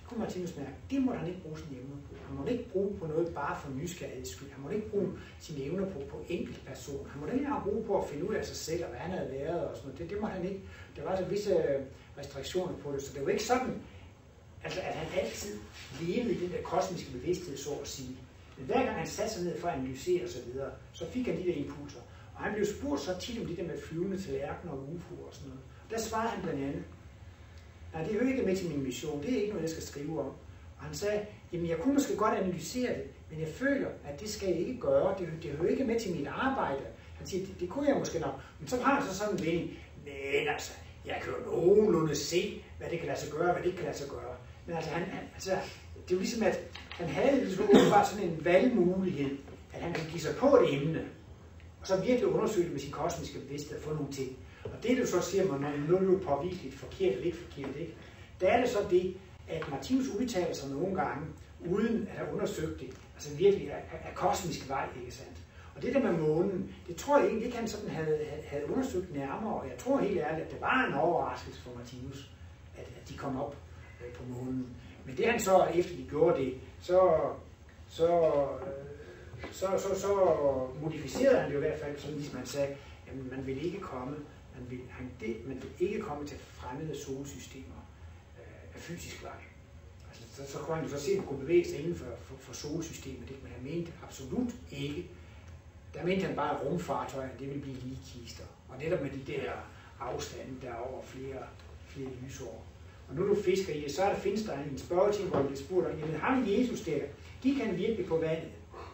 Speaker 1: kunne Martinus mærke, det må han ikke bruge sine evner på. Han må ikke bruge på noget bare for nysgerrigheds skyld. Han må ikke bruge sine evner på, på enkelte personer. Han må ikke engang bruge på at finde ud af sig selv, og hvad han havde været og sådan noget. Det, det må han ikke. Der var altså visse restriktioner på det, så det var ikke sådan, altså, at han altid levede i den der kosmiske bevidsthed, så at sige. Men hver gang han satte sig ned for at analysere osv., så, videre, så fik han de der impulser. Og han blev spurgt så tit om det der med flyvende tallerkener og U F O'er og sådan noget. Der svarede han blandt andet, nej, det hører ikke med til min mission, det er ikke noget, jeg skal skrive om. Og han sagde, jamen jeg kunne måske godt analysere det, men jeg føler, at det skal jeg ikke gøre, det, det hører ikke med til mit arbejde. Han siger, det, det kunne jeg måske nok, men så har han så sådan en mening, men altså, jeg kan jo nogenlunde se, hvad det kan lade sig gøre, hvad det ikke kan lade sig gøre. Men altså, han, han, altså det er jo ligesom, at han havde ligesom åbenbart sådan en valgmulighed, at han kan give sig på et emne, og så virkelig undersøge det med sin kosmiske bevidsthed og få nogle ting. Og det, du så siger, når noget er påviseligt forkert eller ikke forkert, ikke? Der er det så det, at Martinus udtaler sig nogle gange, uden at have undersøgt det, altså virkelig af, af kosmisk vej, ikke sandt? Og det der med månen, det tror jeg egentlig ikke, han sådan havde, havde undersøgt nærmere, og jeg tror helt ærligt, at det var en overraskelse for Martinus, at, at de kom op øh, på månen. Men det han så, efter de gjorde det, så, så, øh, så, så, så modificerede han det i hvert fald, sådan ligesom han sagde, at man vil ikke komme, man vil, han, det, man vil ikke komme til fremmede solsystemer øh, af fysisk vej. Altså, så, så kunne han jo så se, at han kunne bevæge sig inden for, for, for solsystemet, ikke? Men han mente absolut ikke. Der mente han bare, at rumfartøjer, det ville blive ligkister. Og netop med de der afstande, der er over flere, flere lysår. Og nu du fisker i det, så er der, findes der en spørgetime, hvor han bliver spurgt om, jamen ham Jesus der, gik han virkelig på vandet?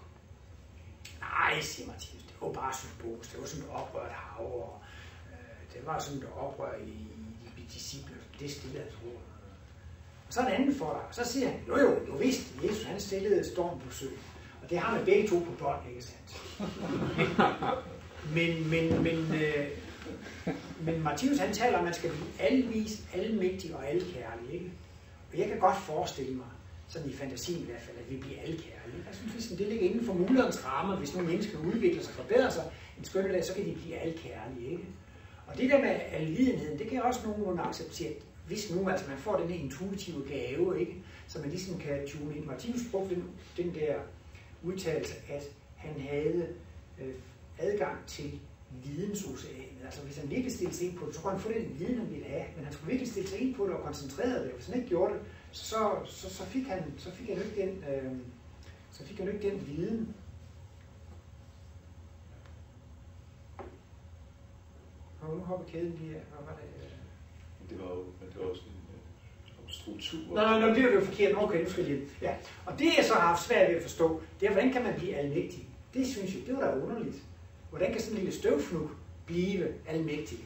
Speaker 1: Nej, siger Martinus, det var bare symbolsk, det var sådan et oprørt hav, og øh, det var sådan et oprør i, i de disciple, det stille af troen. Og så er en anden for dig, og så siger han, jo jo, jo vidst, Jesus han stillede storm på søen. Og det har man begge to på bånd, ikke sandt? Men, men, men, øh, men Martinus han taler om, at man skal blive alvis, almægtig og alkærlig, ikke? Og jeg kan godt forestille mig, sådan i fantasien i hvert fald, at vi bliver alkærlige. Jeg synes, ligesom, det ligger inden for mulighedens rammer, hvis nogle mennesker udvikler sig og forbedrer sig en skønne dag, så kan de blive alkærlige, ikke? Og det der med alvidenheden, det kan også nogenlunde acceptere, hvis nu altså man får den her intuitive gave, ikke? Så man ligesom kan tune ind. Martinus brugte den, den der udtalelse, at han havde øh, adgang til vidensoceanet. Altså hvis han virkelig stillede sig ind på det, så kunne han få den viden, han ville have, men han skulle virkelig stille sig ind på det og koncentrere det. Hvis han ikke gjorde det, så, så, så fik han så fik han ikke den, øh, så fik han ikke den viden. Og nu hopper kæden lige af. Hvad var det?
Speaker 4: Det var jo, men det var også en uh, struktur.
Speaker 1: Nej, nej, det var jo forkert. Okay, nu skal jeg lige. Ja. Og det jeg så har haft svært ved at forstå, det er, hvordan kan man blive almægtig? Det synes jeg, det var da underligt. Hvordan kan sådan en lille støvfnug blive almægtig?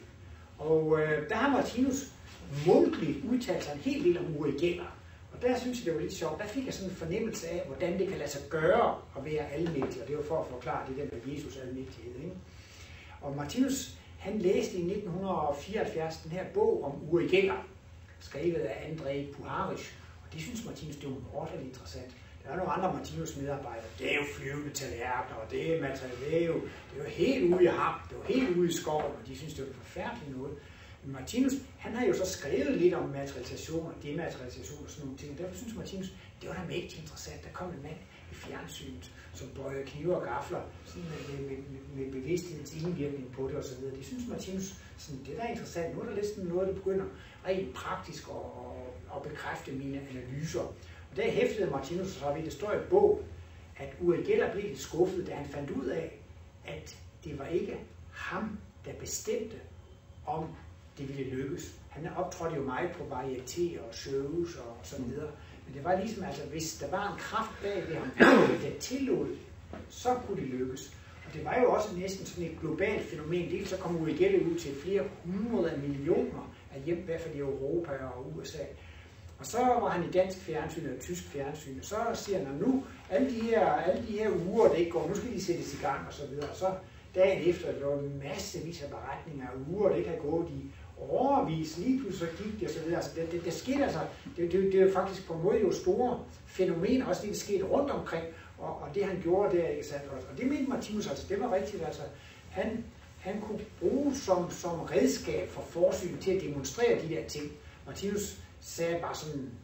Speaker 1: Og øh, der har Martinus mundtligt udtalt sig en hel del om Uri Geller. Og der synes jeg, det var lidt sjovt. Der fik jeg sådan en fornemmelse af, hvordan det kan lade sig gøre at være almægtig. Og det var for at forklare det der med Jesus almægtighed, ikke? Og Martinus, han læste i nitten fireoghalvfjerds den her bog om Uri Geller, skrevet af André Puharich. Og det synes Martinus, det var ordentligt interessant. Der er nogle andre Martinus medarbejdere. Det er jo flyvende tallerkener, og det er materiale, det er jo, det er jo helt ude i ham, det er jo helt ude i skoven, og de synes, det var forfærdeligt noget. Men Martinus, han har jo så skrevet lidt om materialisation og dematerialisation og sådan nogle ting. Derfor synes Martinus, det var da mægtigt interessant. Der kom en mand i fjernsynet, som bøjer kniver og gafler sådan med, med, med, med bevidsthedens indvirkning på det og så videre. Det synes Martinus, sådan, det er da interessant. Nu er der lidt noget, der begynder rent praktisk at, at, at bekræfte mine analyser. Og der hæftede Martinus, så vi det står i bog, at Uri Geller blev lidt skuffet, da han fandt ud af, at det var ikke ham, der bestemte, om det ville lykkes. Han optrådte jo meget på varieté og shows og sådan videre. Men det var ligesom, altså hvis der var en kraft bag ved ham, der tillod, så kunne det lykkes. Og det var jo også næsten sådan et globalt fænomen. Dels så kom Uri Geller ud til flere hundrede millioner af hjem, i hvert fald i Europa og U S A. Og så var han i dansk fjernsyn og tysk fjernsyn, og så siger han, nu alle de her, alle de her uger, der ikke går, nu skal de sættes i gang og så videre. Og så dagen efter, der var en massevis af beretninger af uger, der ikke har gået i overvis, lige pludselig så gik det og så videre. Altså, det, det, det skete altså, det, det, det er faktisk på en måde jo store fænomener, også det, der skete rundt omkring, og, og det han gjorde der, ikke sandt? Og det mente Martinus, altså det var rigtigt, altså han, han kunne bruge som, som redskab for forsyn til at demonstrere de der ting. Martinus sagde bare sådan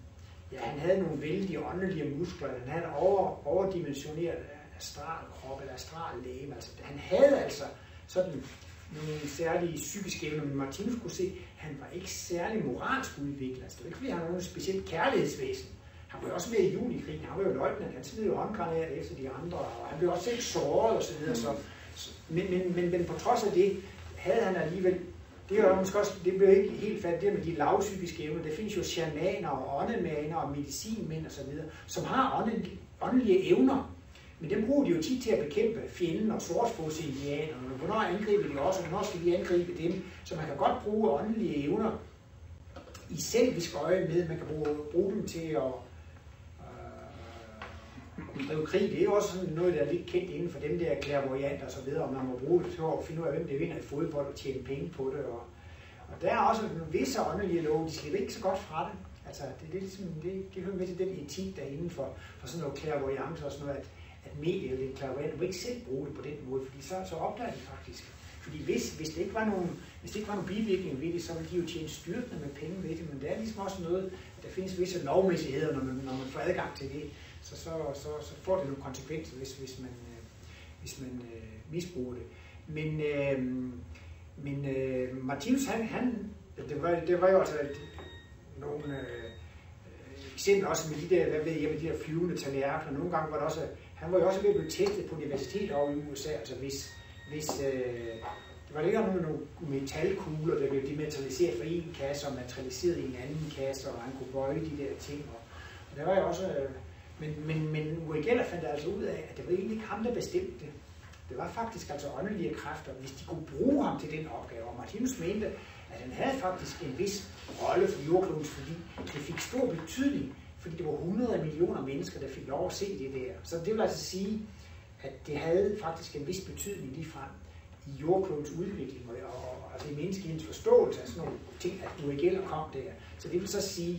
Speaker 1: ja, han havde nogle vældige åndelige muskler, han havde over, overdimensioneret astralkrop eller astrallæge. Altså, han havde altså sådan nogle særlige psykiske evner, men Martinus kunne se, han var ikke særlig moralsk udviklet. Altså, det var ikke, fordi han havde nogen specielt kærlighedsvæsen. Han var jo også med i junikrigen, han var jo løjtnant, han smed jo håndgranater efter de andre, og han blev også selv såret og så videre. Så, men, men, men, men på trods af det, havde han alligevel, det er jo måske også, det blev ikke helt fat, det med de lavpsykiske evner. Der findes jo shamaner og åndemaner og medicinmænd og så videre, som har åndelige evner. Men dem bruger de jo tit til at bekæmpe fjenden og sortfods-indianerne. Hvornår angriber de også, og hvornår skal de angribe dem? Så man kan godt bruge åndelige evner i selvisk øje med. Man kan bruge, bruge dem til at øh, drive krig. Det er jo også sådan noget, der er lidt kendt inden for dem der clairvoyanter og så videre, og man må bruge det til at finde ud af, hvem der vinder i fodbold og tjene penge på det. Og, og der er også nogle visse åndelige love, de slipper ikke så godt fra det. Altså, det, det, ligesom, det, det hører med til den etik, der er inden for, for sådan noget clairvoyance og sådan noget, at at medier er lidt clairvoyant, du må ikke selv bruge det på den måde, fordi så, så opdager de faktisk. Fordi hvis, hvis, det ikke var nogen, hvis det ikke var nogen bivirkning ved det, så ville de jo tjene styrtende med penge ved det, men det er ligesom også noget, at der findes visse lovmæssigheder, når man, når man får adgang til det, så, så, så, så får det nogle konsekvenser, hvis, hvis man, øh, hvis man øh, misbruger det. Men, øh, men øh, Martinus, han, han det, var, det var jo altså nogle øh, eksempler også med de der, hvad ved jeg, med de der flyvende tallerkener. Nogle gange var det også, han var jo også ved at blive testet på universitet over i U S A, altså hvis, hvis øh, det var ikke nogle, nogle metalkugler, der blev dematerialiseret fra en kasse og materialiseret i en anden kasse, og han kunne bøje de der ting. Og, og der var jo også, øh, men, men, men Uri Geller fandt altså ud af, at det var egentlig ikke ham, der bestemte det. Det var faktisk altså åndelige kræfter, hvis de kunne bruge ham til den opgave. Og Martinus mente, at han havde faktisk en vis rolle for jordklodens, fordi det fik stor betydning, fordi det var hundrede millioner mennesker, der fik lov at se det der. Så det vil altså sige, at det havde faktisk en vis betydning lige frem i jordklodens udvikling, og, og altså i menneskehedens forståelse af sådan nogle ting, at Uri Geller kom der. Så det vil så sige,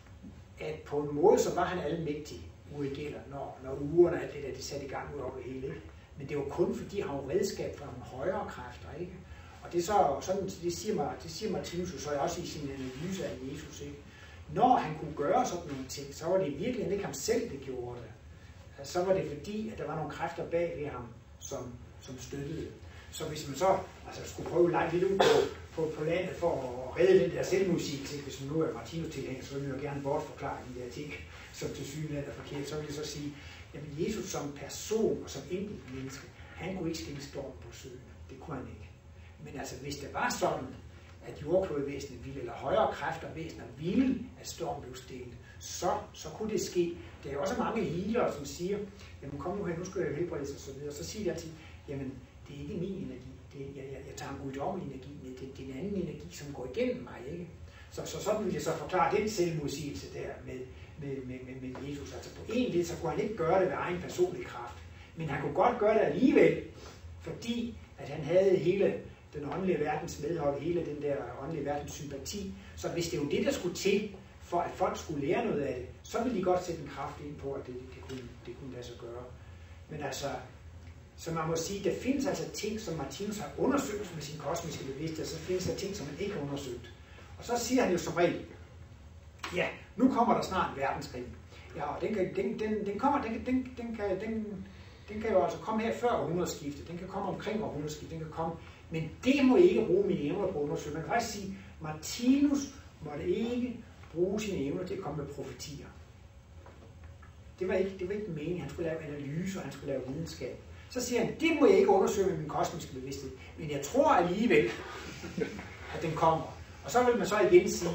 Speaker 1: at på en måde, så var han almægtig, Uri Geller, når, når ugerne og alt det der, det satte i gang ud over det hele. Ikke? Men det var kun fordi, han var redskab for nogle højere kræfter, ikke? Og det, så, sådan, det, siger, mig, det siger Martinus så også i sin analyse af Jesus, ikke? Når han kunne gøre sådan nogle ting, så var det virkelig ikke ham selv, der gjorde det. Så var det fordi, at der var nogle kræfter bag ved ham, som, som støttede. Så hvis man så altså, skulle prøve at lege lidt ud på, på, på landet for at redde den der selvmusik, hvis man nu er Martinus tilhænger, så vil man jo gerne bortforklare de der ting, som til syne er forkert. Så vil jeg så sige, jamen Jesus som person og som enkelt menneske, han kunne ikke stille storm på søen. Det kunne han ikke. Men altså, hvis det var sådan, at jordklodevæsenet ville, eller højere kræfter væsener ville, at storm blev stillet, så, så kunne det ske. Der er jo også mange healere, som siger, jamen kom nu her, nu skal jeg helbredes og så videre. Så siger de altid, jamen det er ikke min energi, det er, jeg, jeg, jeg tager en guddommelig energi med, det, det er en anden energi, som går igennem mig, ikke? Så, så sådan vil jeg så forklare den selvmodsigelse der med, med, med, med, med Jesus. Altså på en del, så kunne han ikke gøre det ved egen personlig kraft, men han kunne godt gøre det alligevel, fordi at han havde hele den åndelige verdens medhold, hele den der åndelige verdens sympati. Så hvis det er jo det, der skulle til, for at folk skulle lære noget af det, så ville de godt sætte en kraft ind på, at det, det, kunne, det kunne lade sig gøre. Men altså, så man må sige, der findes altså ting, som Martinus har undersøgt med sin kosmiske bevidsthed, og så findes der ting, som man ikke har undersøgt. Og så siger han jo som regel, ja, nu kommer der snart verdenskrig. Ja, og den, kan, den, den, den kommer, den, den, den, kan, den, den kan jo altså komme her før århundredeskiftet, den kan komme omkring århundredeskiftet, den kan komme. Men det må ikke bruge mine evner på at undersøge. Man kan faktisk sige, Martinus måtte ikke bruge sine evner til at komme med profetier. Det var ikke, det var ikke meningen. Han skulle lave analyser, han skulle lave videnskab. Så siger han, det må jeg ikke undersøge med min kosmiske bevidsthed. Men jeg tror alligevel, at den kommer. Og så vil man så igen sige,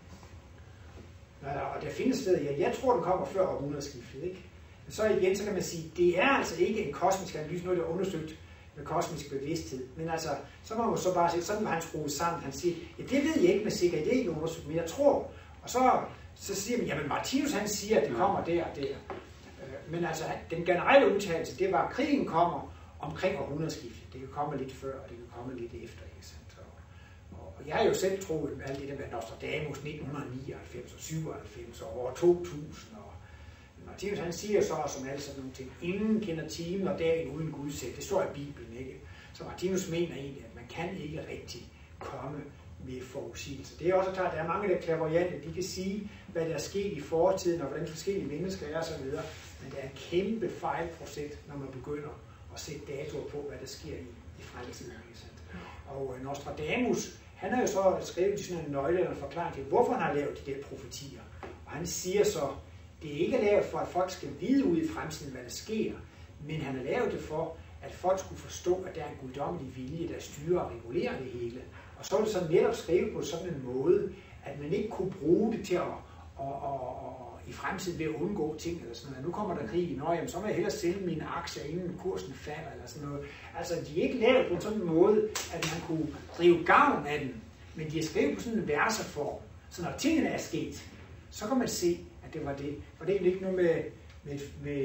Speaker 1: og der findes steder, ja, jeg tror, den kommer før århundredeskiftet, ikke? Men så igen, så kan man sige, det er altså ikke en kosmisk analyse, noget der er undersøgt med kosmisk bevidsthed. Men altså, så må man så bare sige, sådan var han skruet sammen. Han siger, ja, det ved jeg ikke med sikkerhed, det er ikke undersøgt, men jeg tror. Og så, så siger man, jamen Martinus han siger, at det kommer der og der. Men altså, den generelle udtalelse, det var, at krigen kommer omkring århundredeskiftet. Det kan komme lidt før, og det kan komme lidt efter, ikke sandt? Og, og jeg har jo selv troet med alt det der med Nostradamus nitten nioghalvfems og syvoghalvfems og år to tusind. Og Martinus han siger så, som alle sådan nogle ting, ingen kender timen og dagen uden Gud selv. Det står i Bibelen, ikke? Så Martinus mener egentlig, at man kan ikke rigtig komme ved forudsigelse. Det er også klart, at der er mange, der er clairvoyante, de kan sige, hvad der er sket i fortiden, og hvordan forskellige mennesker er osv., men det er en kæmpe fejlprocent, når man begynder at sætte datoer på, hvad der sker i, i fremtiden. Og Nostradamus, han har jo så skrevet sådan en nøgle og forklaring til, hvorfor han har lavet de der profetier. Og han siger så, det er ikke lavet for, at folk skal vide ud i fremtiden, hvad der sker, men han har lavet det for, at folk skulle forstå, at der er en guddommelig vilje, der styrer og regulerer det hele. Og så er det så netop skrevet på sådan en måde, at man ikke kunne bruge det til at, at, at, at i fremtiden ved at undgå ting eller sådan noget. Nu kommer der krig i Norge, så må jeg hellere sælge mine aktier, inden kursen falder eller sådan noget. Altså, de er ikke lavet på en sådan måde, at man kunne drive gavn af den, men de er skrevet på sådan en verseform. Så når tingene er sket, så kan man se, at det var det. For det er ikke noget med... med, med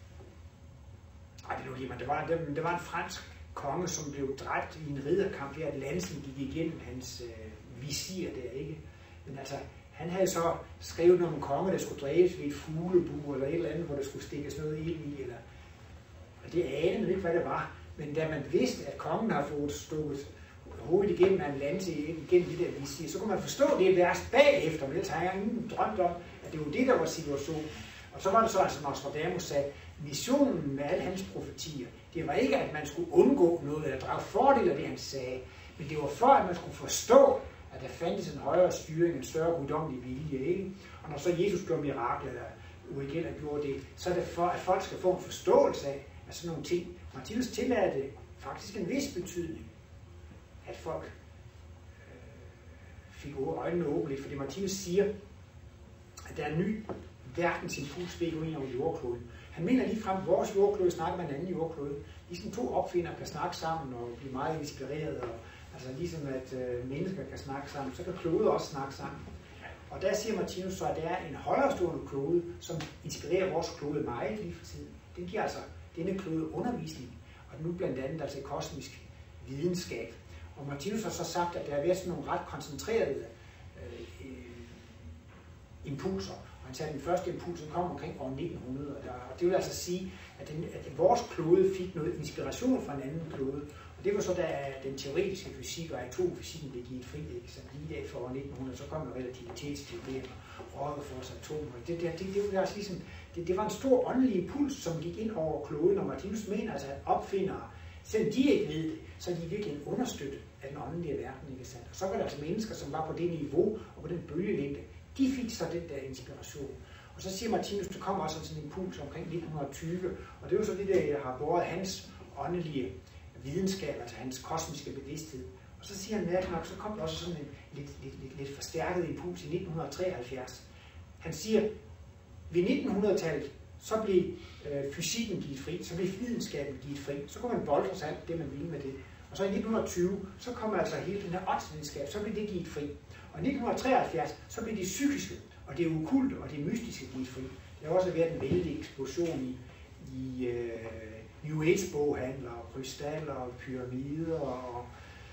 Speaker 1: ej, det er nu lige, men det var, det, det var en fransk konge, som blev dræbt i en ridderkamp, ved at lansen gik igennem hans øh, visir der, ikke? Men altså, han havde så skrevet om en konge, der skulle dræbes ved et fuglebur, eller et eller andet, hvor der skulle stikkes noget ind i, eller... Og det anede man ikke, hvad det var. Men da man vidste, at kongen har fået stukket hovedet igennem af en lanse igennem det der visir, så kunne man forstå det værst bagefter, men ellers har jeg ingen drømt om, at det var det, der var situationen. Og så var det så, altså Nostradamus sagde, missionen med alle hans profetier, det var ikke, at man skulle undgå noget, eller drage fordel af det, han sagde, men det var for, at man skulle forstå, at der fandtes en højere styring, en større guddommelig vilje, ikke? Og når så Jesus gjorde mirakler, eller Uri Geller gjorde det, så er det for, at folk skal få en forståelse af, af sådan nogle ting. Martinus tillader det faktisk en vis betydning, at folk øh, fik øjnene åbne lidt, fordi Martinus siger, at der er en ny verdensimpuls ved at gå ind over jordkloden. Han mener lige frem, at vores jordklode snakker med en anden jordklode. Ligesom to opfindere kan snakke sammen og blive meget inspireret, og altså ligesom at øh, mennesker kan snakke sammen, så kan kloder også snakke sammen. Og der siger Martinus så, at der er en højere stående klode, som inspirerer vores klode meget lige for tiden. Den giver altså denne klode undervisning, og nu blandt andet altså kosmisk videnskab. Og Martinus har så sagt, at der er været sådan nogle ret koncentrerede øh, øh, impulser. Han sagde, at den første impuls kom omkring år nitten hundrede, og, der, og det vil altså sige, at, den, at vores klode fik noget inspiration fra en anden klode. Og det var så, da den teoretiske fysik og atomfysikken blev givet fri, ikke? Så lige efter år nitten hundrede, så kom der relativitetsteorien og Rutherfords atomer. Det, det, det, det, var altså ligesom, det, det var en stor åndelig impuls, som gik ind over kloden, og Martinus mener altså, at opfindere, selvom de ikke ved det, så er de virkelig understøttet af den åndelige verden, ikke sandt? Og så var der altså mennesker, som var på det niveau og på den bølgelængde. De fik så den der inspiration. Og så siger Martinus, der kommer også sådan en impuls omkring nitten tyve, og det er jo så det, der har båret hans åndelige videnskab, altså hans kosmiske bevidsthed. Og så siger han mærkeligt nok, så kom der også sådan en lidt, lidt, lidt, lidt forstærket impuls i nitten treoghalvfjerds. Han siger, ved nitten hundrede-tallet, så blev øh, fysikken givet fri, så blev videnskaben givet fri, så kunne man bolde sig alt det, man ville med det. Og så i nitten tyve, så kom altså hele den her åndsvidenskab, så blev det givet fri. Og i nitten treoghalvfjerds, så blev det psykiske, og det okulte og det mystiske givet fri. Der har også været en vældig eksplosion i, i uh, New Age-boghandler, og krystaller, og pyramider, og,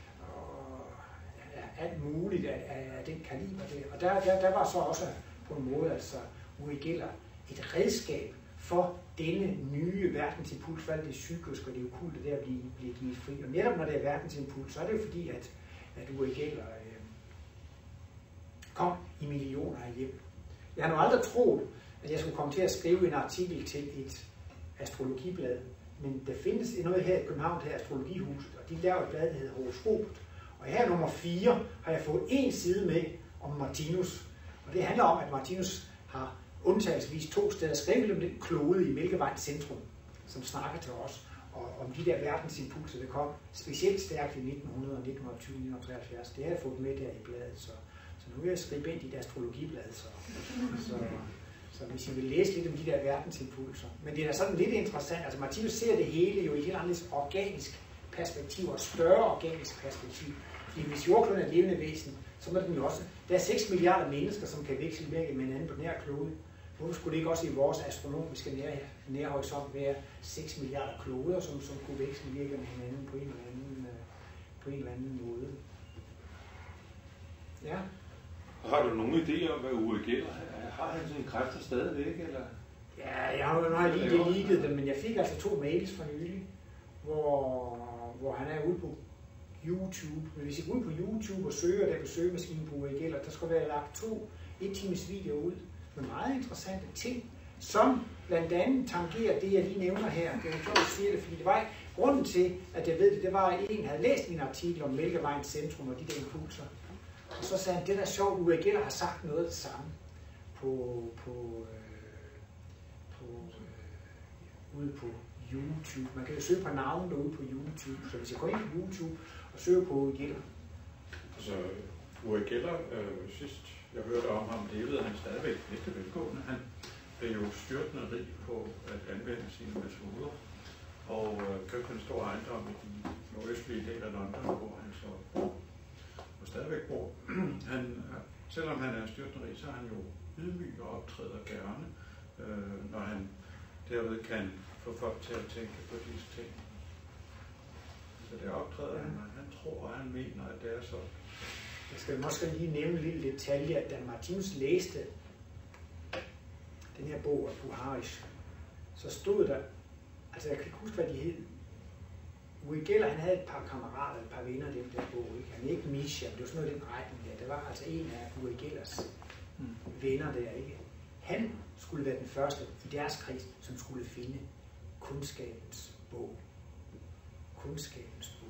Speaker 1: og ja, alt muligt af, af, af den kaliber der. Og der, der, der var så også på en måde, altså Uri Geller, et redskab for denne nye verdensimpuls, for alt det psykiske og det okulte der bliver, bliver givet fri. Og netop når det er verdensimpuls, så er det jo fordi, at, at Uri Geller øh, kom i millioner af hjem. Jeg har nu aldrig troet, at jeg skulle komme til at skrive en artikel til et astrologiblad, men der findes noget her i København, her Astrologihuset, og de laver et blad, der hedder Horoskopet. Og her nummer fire har jeg fået en side med om Martinus, og det handler om, at Martinus har undtagelsesvis to steder skrevet om den klode i Mælkevejens centrum, som snakker til os, og om de der verdensimpulser, der kom specielt stærkt i nitten hundrede, nitten tyve, nitten treoghalvfjerds. Det har jeg fået med der i bladet, så, så nu er jeg skribent i det astrologiblad, så, så, så hvis I vil læse lidt om de der verdensimpulser. Men det er da sådan lidt interessant, altså Martinus ser det hele jo i et helt andet organisk perspektiv, og større organisk perspektiv. Fordi hvis jordkloden er et levende væsen, så må den jo også... Der er seks milliarder mennesker, som kan veksle med hinanden på den her klode. Hvorfor skulle det ikke også i vores astronomiske nær, nærhorisont være seks milliarder kloder, som, som kunne veksle virke med hinanden på en eller anden, øh, på en eller anden måde? Ja.
Speaker 4: Har du nogen idé om, hvad Uri Geller har? Han sine kræfter stadigvæk, eller?
Speaker 1: Ja, jeg har, nu har jeg lige deletet dem, men jeg fik altså to mails for nylig, hvor, hvor han er ude på YouTube. Men hvis I går ud på YouTube og søger der på søgemaskinen på Uri Geller, der skal være lagt to et times videoer ud med meget interessante ting, som blandt andet tangerer det, jeg lige nævner her. Det er jo at sige det, fordi det var grunden til, at jeg ved det, det var, at en havde læst min artikel om Mælkevejens centrum og de der impulser. Og så sagde han, det der er sjovt, Uri Geller har sagt noget af det samme på, på, øh, på øh, ude på YouTube. Man kan jo søge på navnet derude på YouTube, så hvis jeg går ind på YouTube og søger på Uri Geller.
Speaker 2: Altså, Uri Geller, øh, sidst jeg hørte om ham, levede han stadigvæk lidt velgående. Han blev jo styrtende rig på at anvende sine metoder, og øh, købte en stor ejendom i den nordøstlige del af London, hvor han så og stadigvæk bor. Han, selvom han er styrtende rig, så er han jo ydmyg og optræder gerne, øh, når han derved kan få folk til at tænke på disse ting. Så det optræder han, han tror og han mener, at det er så.
Speaker 1: Jeg skal måske lige nævne en lille detalje, at da Martinus læste den her bog af Buharish, så stod der, altså jeg kan ikke huske, hvad de hed. Uri Geller, han havde et par kammerater, et par venner, den der bog, ikke? Han er ikke Misha, men det var sådan noget i den retning der. Det var altså en af Uri Gellers mm. venner der, ikke? Han skulle være den første i deres kreds, som skulle finde kundskabens bog. Kundskabens bog.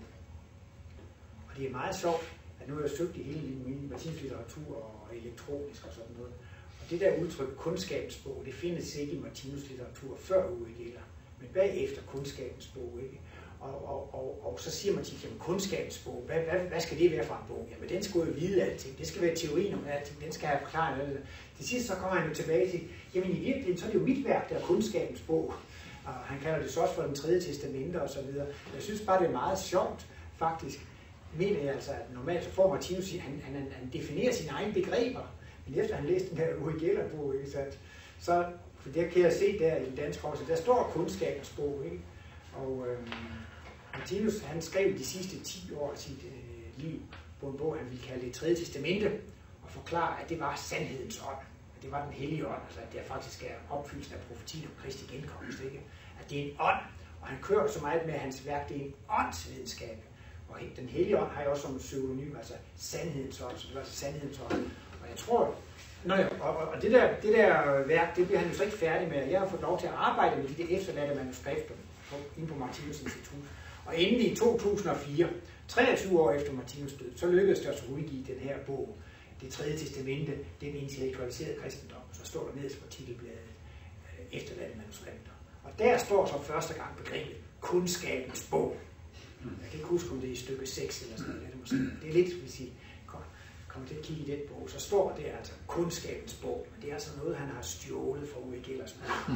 Speaker 1: Og det er meget sjovt, at nu har jeg søgt i hele min Martinus litteratur og elektronisk og sådan noget. Og det der udtryk, kundskabens bog, det findes ikke i Martinus litteratur før Uri Geller, men bagefter kundskabens bog, ikke? Og, og, og, og så siger man til dem, kundskabens bog, hvad, hvad, hvad skal det være for en bog? Jamen den skal jo vide alting, det skal være teorien om alting, den skal have forklaret alt det. Til sidst så kommer han jo tilbage til, jamen i virkeligheden så er det jo mit værk, der er kundskabens bog. Og han kalder det så også for den tredje testamente og så videre. Jeg synes bare, det er meget sjovt, faktisk. Mener jeg altså, at normalt så får Martinus, han, han, han definerer sine egne begreber, men efter han læste den her Uri Geller-bog, ikke, så, så for det kan jeg se der i den danske oversættelse, der står kundskabens bog, ikke? Og øhm, Martinus, han skrev de sidste ti år af sit øh, liv på en bog, han ville kalde det tredje testamente, og forklare, at det var sandhedens ånd, at det var den hellige ånd, altså at det faktisk er opfyldelsen af profetien om Kristi genkomst, ikke? At det er en ånd, og han kører så meget med, at hans værk, det er en åndsvidenskab. Og den hellige ånd har jeg også som pseudonym, altså sandhedens ånd, så det var altså sandhedens ånd. Og jeg tror, Nå ja, og, og det, der, det der værk, det bliver han jo så ikke færdig med. Jeg har fået lov til at arbejde med de der efterladte manuskripter inde på Martinus Institut. Og endelig i to tusind og fire, treogtyve år efter Martinus død, så lykkedes det at udgive den her bog, Det tredje testamente, den intellektualiserede kristendom. Så står der nederst på titelbladet efterladte manuskripter. Og der står så første gang begrebet kundskabens bog. Jeg kan ikke huske, om det er i stykke seks eller sådan noget. Det er lidt, hvis I kommer til at kigge i den bog, så står det altså kundskabens bog. Men det er altså noget, han har stjålet fra Uri Gellers bog.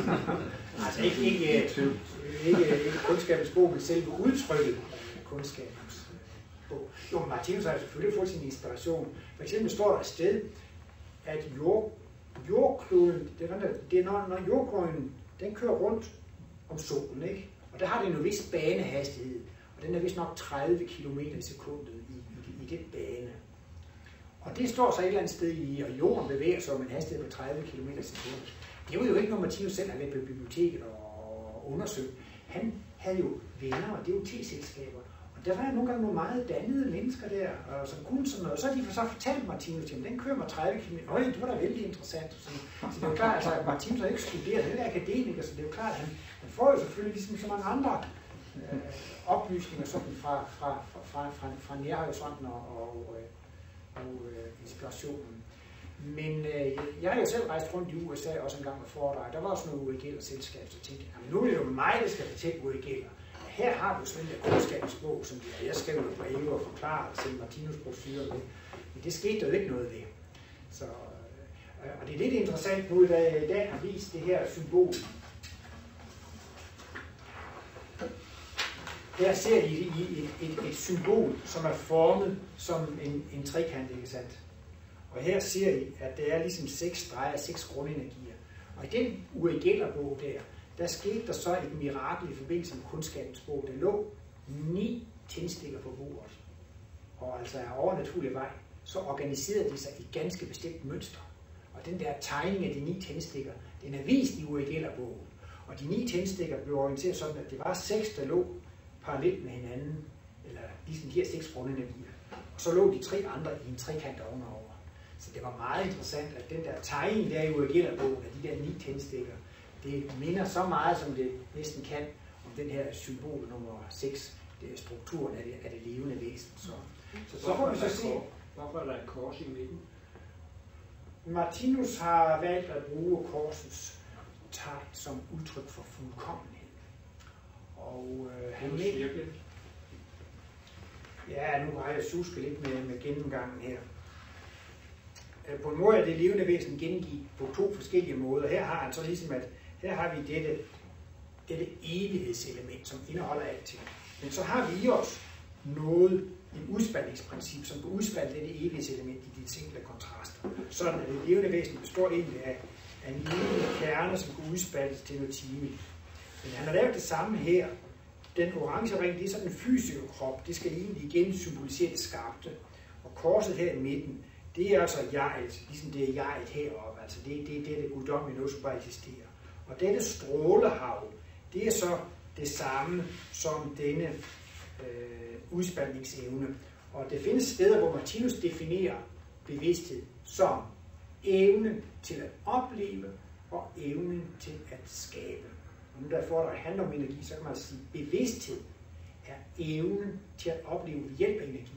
Speaker 1: Altså ikke, ikke, ikke, ikke kundskabens bog, men selve udtrykket kundskabens bog. Jo, Martinus har selvfølgelig fået sin inspiration. For eksempel står der et sted, at jord, jordkloden, det er, det er når, når jordkloden, den kører rundt om solen, ikke? Og der har den en vis banehastighed, og den er vist nok tredive kilometer i sekundet i, i, i den bane. Og det står så et eller andet sted i, og jorden bevæger sig om en hastighed på tredive kilometer i sekundet. Det er jo ikke noget, Martinus selv har været på biblioteket og undersøgt. Han havde jo venner og D O T-selskaber, og der var jo nogle gange nogle meget dannede mennesker der, og som kunne sådan noget. Og så har de så fortalt Martinus, at den kører mig tredive kilometer. Øj, det var da vældig interessant. Så, så det er jo klart, altså, at Martinus har ikke studeret, han er akademiker, så det er jo klart, at han, han får jo selvfølgelig ligesom så mange andre øh, oplysninger sådan fra, fra, fra, fra, fra, fra nærhorisonten og, og, og øh, inspirationen. Men øh, jeg har jo selv rejst rundt i U S A også en gang med foredrag. Der var også noget Uri Geller selskab, så tænkte jeg, nu er det jo mig, der skal fortælle Uri Geller. Her har du sådan en kundskabsbog, som jeg, jeg skrev jo breve og forklare til Martinus brochurer med. Men det skete der jo ikke noget ved. Så, øh, og det er lidt interessant nu, da jeg i dag har vist det her symbol. Her ser I et, et, et symbol, som er formet som en, en trekant, ikke sandt? Og her ser I, at det er ligesom seks streger, seks grundenergier. Og i den Uri Geller-bog der, der skete der så et mirakel i forbindelse med kundskabens bog. Der lå ni tændstikker på bordet. Og altså af overnaturlig vej, så organiserede de sig i et ganske bestemt mønster. Og den der tegning af de ni tændstikker, den er vist i Uri Geller-bogen. Og de ni tændstikker blev orienteret sådan, at det var seks, der lå parallelt med hinanden eller ligesom de her seks grundenergier. Og så lå de tre andre i en trekant ovenover. Så det var meget interessant, at den der tegning der i Urgella-bogen af de der ni tændstikker, det minder så meget, som det næsten kan, om den her symbol nummer seks, det er strukturen af det, af det levende væsen. Så, så, så får vi så se.
Speaker 7: Hvorfor er der et kors i midten?
Speaker 1: Martinus har valgt at bruge korsets tegn som udtryk for fuldkommenhed. Og øh, han mener... Ja, nu har jeg susket lidt med, med gennemgangen her. På en måde er det levende væsen gengivet på to forskellige måder. Her har han så ligesom, at her har vi dette, dette evighedselement, som indeholder alting. Men så har vi også noget, et udspaltningsprincip, som kan udspalte dette evighedselement i de simple kontraster. Sådan at det levende væsen består egentlig af, af en levende kerne, som kan udspaltes til noget time. Men han har lavet det samme her. Den orange ring, det er sådan en fysisk krop. Det skal egentlig igen symbolisere det skabte. Og korset her i midten, det er altså jeget, ligesom det er jeget heroppe. Altså det, det, det er det guddommelige noget, som bare eksisterer. Og dette strålehav, det er så det samme som denne øh, udspaltningsevne. Og det findes steder, hvor Martinus definerer bevidsthed som evne til at opleve og evnen til at skabe. Og nu der får der handler om energi, så kan man sige, at bevidsthed er evnen til at opleve ved hjælp af energierne.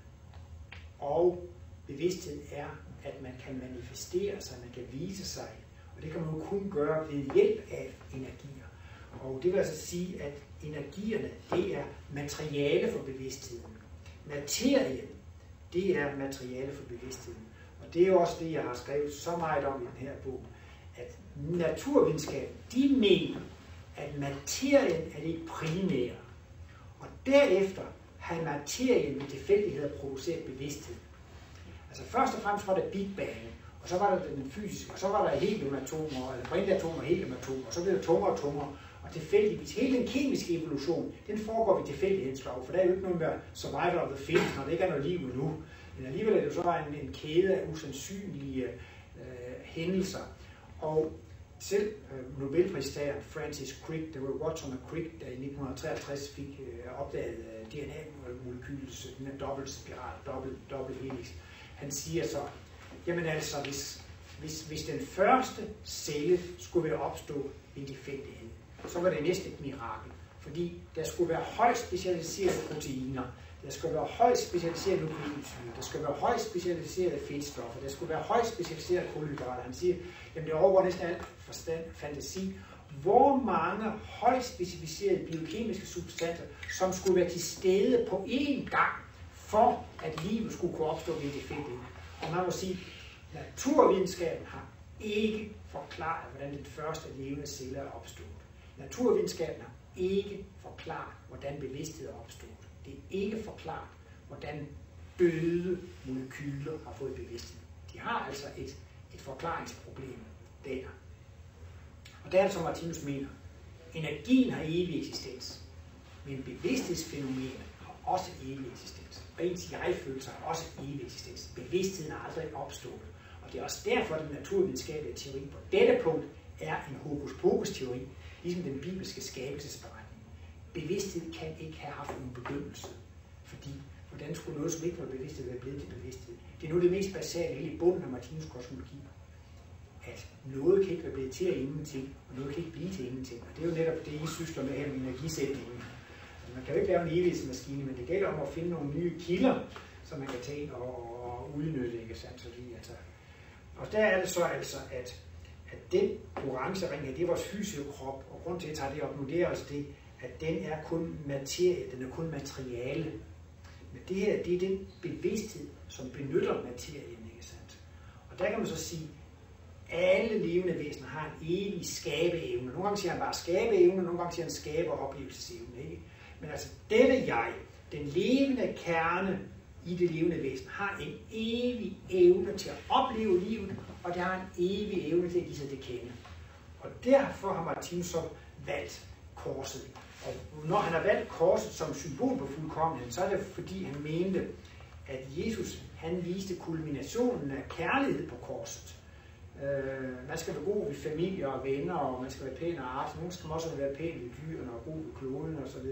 Speaker 1: Og bevidsthed er, at man kan manifestere sig, man kan vise sig, og det kan man jo kun gøre ved hjælp af energier. Og det vil altså sige, at energierne, det er materiale for bevidstheden. Materien, det er materiale for bevidstheden. Og det er også det, jeg har skrevet så meget om i den her bog, at naturvidenskaben, de mener, at materien er det primære. Og derefter har materien med tilfældigheder produceret bevidsthed. Altså først og fremmest var der Big Bang, og så var der den fysiske, og så var der heliumatomer, eller brintatomer og heliumatomer, og så blev det tungere og tungere. Og tilfældigvis, hele den kemiske evolution, den foregår ved tilfældighedslov, for der er jo ikke noget med survival of the fittest, når der ikke er noget liv endnu. Men alligevel er det jo så bare en, en kæde af usandsynlige øh, hændelser. Og selv øh, Nobelpristageren Francis Crick, der var Watson og Crick, der i nitten treogtres fik øh, opdaget øh, D N A-molekylets, den her dobbeltspiral, dobbelt, dobbelt helix. Han siger så, jamen altså, hvis, hvis, hvis den første celle skulle være opstået ved en tilfældighed, så var det næsten et mirakel. Fordi der skulle være højt specialiserede proteiner, der skulle være højt specialiserede nukleotider, der skulle være højt specialiserede fedtstoffer, der skulle være højt specialiserede kulhydrater. Han siger, jamen det overgår næsten alt forstand, fantasi. Hvor mange højt specificerede biokemiske substanser, som skulle være til stede på én gang, for at livet skulle kunne opstå ved det fælde. Og man må sige, at naturvidenskaben har ikke forklaret, hvordan den første levende celle er opstået. Naturvidenskaben har ikke forklaret, hvordan bevidsthed er opstået. Det er ikke forklaret, hvordan døde molekyler har fået bevidsthed. De har altså et, et forklaringsproblem der. Og der er det, som Martinus mener. Energien har evig eksistens, men bevidsthedsfænomenet har også evig eksistens. Og ens jeg-følelse har også evig eksistens. Bevidstheden er aldrig opstået. Og det er også derfor, at den naturvidenskabelige teori på dette punkt er en hokus-pokus-teori, ligesom den bibelske skabelsesberetning. Bevidsthed kan ikke have haft nogen begyndelse, fordi hvordan skulle noget, som ikke var bevidsthed, være blevet til bevidsthed? Det er nu det mest basale hele i bunden af Martinus kosmologi, at noget kan ikke være blevet til af ingenting, og noget kan ikke blive til ingenting. Og det er jo netop det, I sysler med her med energisætningen. Man kan jo ikke lave en evighedsmaskine, men det gælder om at finde nogle nye kilder, som man kan tage ind og, og udnytte, ikke sandt? Så lige, altså. Og der er det så altså, at, at den orange ring, det er vores fysiske krop, og grund til at tage det op nu, det er altså det, at den er kun materie, den er kun materiale. Men det her, det er den bevidsthed, som benytter materien, ikke sandt? Og der kan man så sige, alle levende væsener har en evig skabeevne. Nogle gange siger han bare skabeevne, nogle gange siger han skabe- og oplevelsesevne, ikke? Men altså, dette jeg, den levende kerne i det levende væsen, har en evig evne til at opleve livet, og det har en evig evne til at give sig det kende. Og derfor har Martinus så valgt korset. Og når han har valgt korset som symbol på fuldkommenheden, så er det fordi han mente, at Jesus, han viste kulminationen af kærlighed på korset. Øh, man skal være god ved familie og venner, og man skal være pæn og art. Nogle skal også være pæn ved dyrene og god ved kloden og så videre.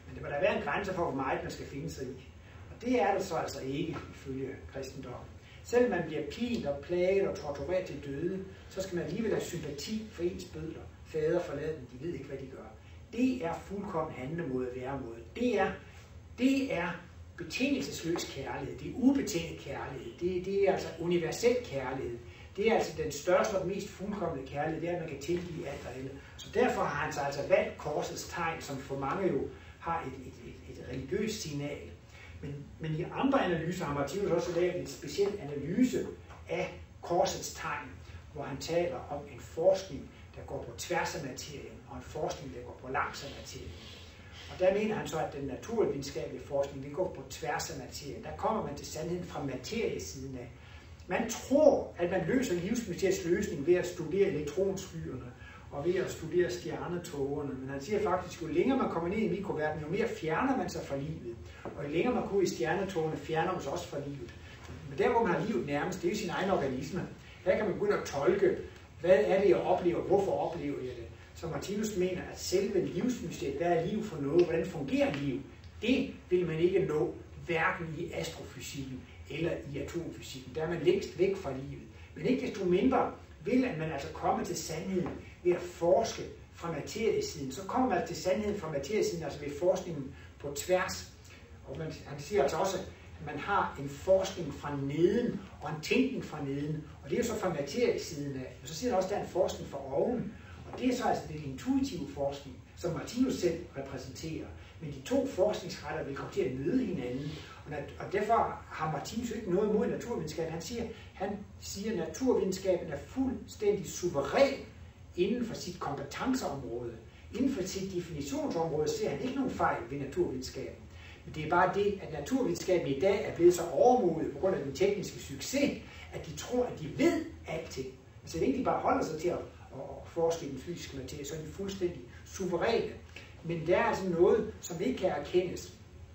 Speaker 1: Men det må der være en grænse for, hvor meget man skal finde sig i. Og det er det så altså ikke, ifølge kristendom. Selvom man bliver pint og plaget og tortureret til døde, så skal man alligevel have sympati for ens bødler. Fader forlad dem, de ved ikke, hvad de gør. Det er fuldkommen handlemåde, væremåde. Det er, det er betingelsesløs kærlighed. Det er ubetinget kærlighed. Det, det er altså universel kærlighed. Det er altså den største og mest fuldkomne kærlighed, det er, at man kan tilgive alt og alle. Så derfor har han så altså valgt korsets tegn, som for mange jo har et, et, et, et religiøst signal. Men, men i andre analyser har Martinus også lavet en speciel analyse af korsets tegn, hvor han taler om en forskning, der går på tværs af materien, og en forskning, der går på langs af materien. Og der mener han så, at den naturvidenskabelige forskning, det går på tværs af materien. Der kommer man til sandheden fra materiesiden af. Man tror, at man løser livsmysteriets løsning ved at studere elektronskyerne og ved at studere stjernetågerne. Men han siger faktisk, jo længere man kommer ned i mikroverdenen, jo mere fjerner man sig fra livet. Og jo længere man går i stjernetågerne, fjerner man sig også fra livet. Men der, hvor man har livet nærmest, det er jo sin egen organisme. Her kan man begynde at tolke, hvad er det, jeg oplever, hvorfor oplever jeg det. Så Martinus mener, at selve livsmysteriet, hvad er liv for noget, hvordan fungerer liv, det vil man ikke nå, hverken i astrofysikken eller i atomfysikken. Der er man længst væk fra livet. Men ikke desto mindre vil at man altså komme til sandheden ved at forske fra materiesiden. Så kommer man til sandheden fra materiesiden, altså ved forskningen på tværs. Og man, han siger altså også, at man har en forskning fra neden og en tænkning fra neden. Og det er jo så fra materiesiden af. Og så siger han også, at der er en forskning fra oven. Og det er så altså den intuitive forskning, som Martinus selv repræsenterer. Men de to forskningsretter vil komme til at møde hinanden. Og derfor har Martinus ikke noget imod naturvidenskab. Han siger, han siger, at naturvidenskaben er fuldstændig suveræn inden for sit kompetenceområde. Inden for sit definitionsområde ser han ikke nogen fejl ved naturvidenskaben. Men det er bare det, at naturvidenskaben i dag er blevet så overmodet på grund af den tekniske succes, at de tror, at de ved alting. Altså ikke de bare holder sig til at, at forske i den fysiske materie, så er de fuldstændig suveræne. Men der er altså noget, som ikke kan erkendes.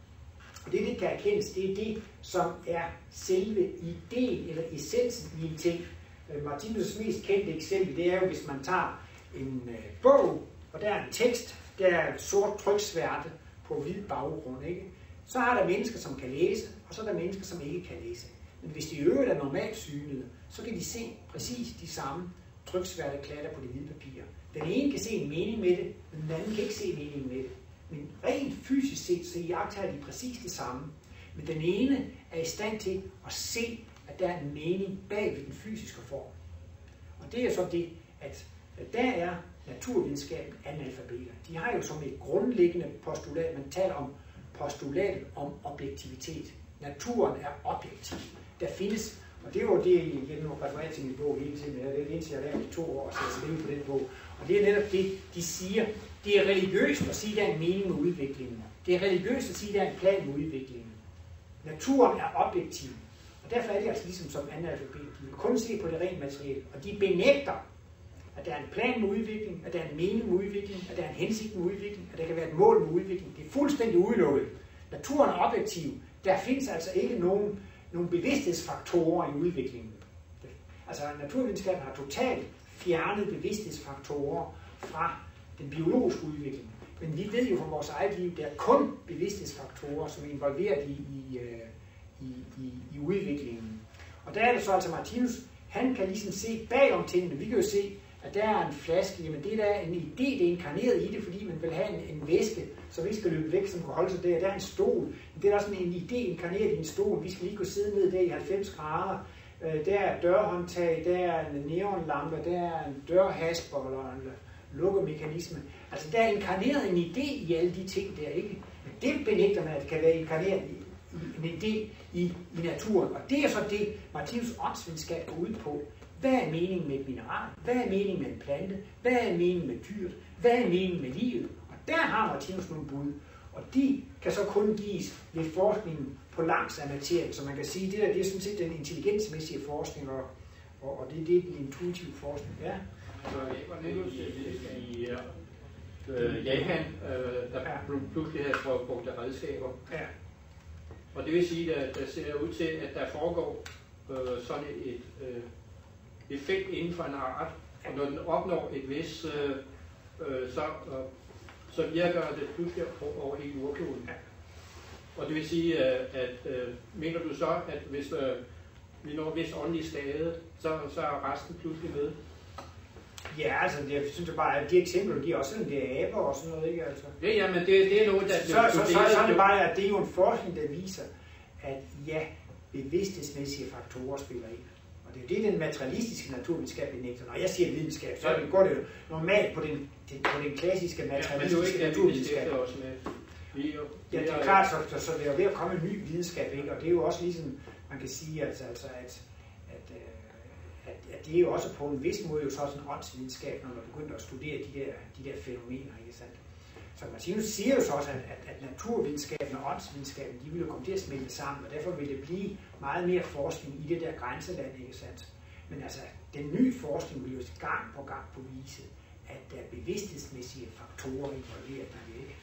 Speaker 1: Og det, det kan erkendes, det er det, som er selve ideen eller essensen i en ting. Martinus' mest kendte eksempel, det er jo, hvis man tager en øh, bog, og der er en tekst, der er sort tryksværte på hvid baggrund, ikke? Så har der mennesker, som kan læse, og så er der mennesker, som ikke kan læse. Men hvis de øvrigt er normalt synede, så kan de se præcis de samme tryksværte klatter på det hvide papir. Den ene kan se en mening med det, men den anden kan ikke se meningen med det. Men rent fysisk set, så iagttager de præcis det samme. Men den ene er i stand til at se, at der er en mening bag ved den fysiske form. Og det er så det, at der er naturvidenskaben analfabeter. De har jo som et grundlæggende postulat, man taler om postulatet om objektivitet. Naturen er objektiv. Der findes, og det er jo det, jeg nu refererer til min bog hele tiden, det er det eneste, jeg har lært i to år, så jeg skal leve på den bog. Og det er netop det, de siger. Det er religiøst at sige, at der er en mening med udviklingen. Det er religiøst at sige, at der er en plan med udviklingen. Naturen er objektiv. Og derfor er det altså ligesom som analfabet. De vil kun se på det rent materielle. Og de benægter, at der er en plan med udvikling, at der er en mening med udvikling, at der er en hensigt med udvikling, at der kan være et mål med udvikling. Det er fuldstændig udelukket. Naturen er objektiv. Der findes altså ikke nogen, nogen bevidsthedsfaktorer i udviklingen. Altså naturvidenskaben har totalt fjernet bevidsthedsfaktorer fra den biologiske udvikling. Men vi ved jo fra vores eget liv, der er kun bevidsthedsfaktorer, som er involveret i, i, i, i, i udviklingen. Og der er det så altså Martinus, han kan ligesom se bagom tingene. Vi kan jo se, at der er en flaske, jamen det der er en idé, det er inkarneret i det, fordi man vil have en, en væske, så vi skal løbe væk, som kan holde sig der. Der er en stol, det er også en idé inkarneret i en stol. Vi skal lige kunne sidde ned der i halvfems grader. Der er dørhåndtag, der er en neonlampe, der er en dørhasper eller en lukkemekanisme. Altså der er inkarneret en idé i alle de ting der, ikke? Men det benægter man, at det kan være inkarneret i, i en idé i, i naturen. Og det er så det, Martinus åndsvidenskab går ud på. Hvad er meningen med et mineral? Hvad er meningen med en plante? Hvad er meningen med dyret? Hvad er meningen med livet? Og der har Martinus nogle bud. Og de kan så kun gives ved forskningen på langs af materien. Så man kan sige, at det, der, det er sådan set den intelligensmæssige forskning, og, og, og det er det, den intuitive forskning. Ja.
Speaker 7: Altså, jeg var netop i øh, Japan, øh, der pludselig har brugt redskaber.
Speaker 1: Ja.
Speaker 7: Og det vil sige, at der ser ud til, at der foregår øh, sådan et øh, effekt inden for en art, og når den opnår et vis, øh, øh, så, øh, så virker det pludselig over hele jordkloden. Ja. Og det vil sige, at, at, at mener du så, at hvis uh, vi når vis åndelig stade, så, så er resten pludselig med?
Speaker 1: Ja, altså, jeg synes jo bare, at de eksempler, de er også sådan, det er aber og sådan noget, ikke altså?
Speaker 7: Ja, ja, men det, det er noget, der...
Speaker 1: Så, så, så, så, så er det bare, at det er jo en forskning, der viser, at ja, bevidsthedsmæssige faktorer spiller ind. Og det er jo det, den materialistiske naturvidenskab benægter. Når jeg siger videnskab, så ja. går det jo normalt på den, den, på den klassiske materialistiske ja, naturvidenskab.
Speaker 7: Også med. Vi jo,
Speaker 1: ja, det er klart, så, så det er jo ved at komme en ny videnskab, ikke? Og det er jo også ligesom, man kan sige, altså, altså at, at, at, at det er jo også på en vis måde jo så sådan en åndsvidenskab, når man begynder at studere de der, de der fænomener, ikke sandt? Så Martinus siger jo så også, at, at, at naturvidenskaben og åndsvidenskaben, de vil jo komme til at smelte sammen, og derfor vil det blive meget mere forskning i det der grænseland, ikke sandt? Men altså, den nye forskning vil jo gang på gang påvise, at der er bevidsthedsmæssige faktorer involveret der, ikke?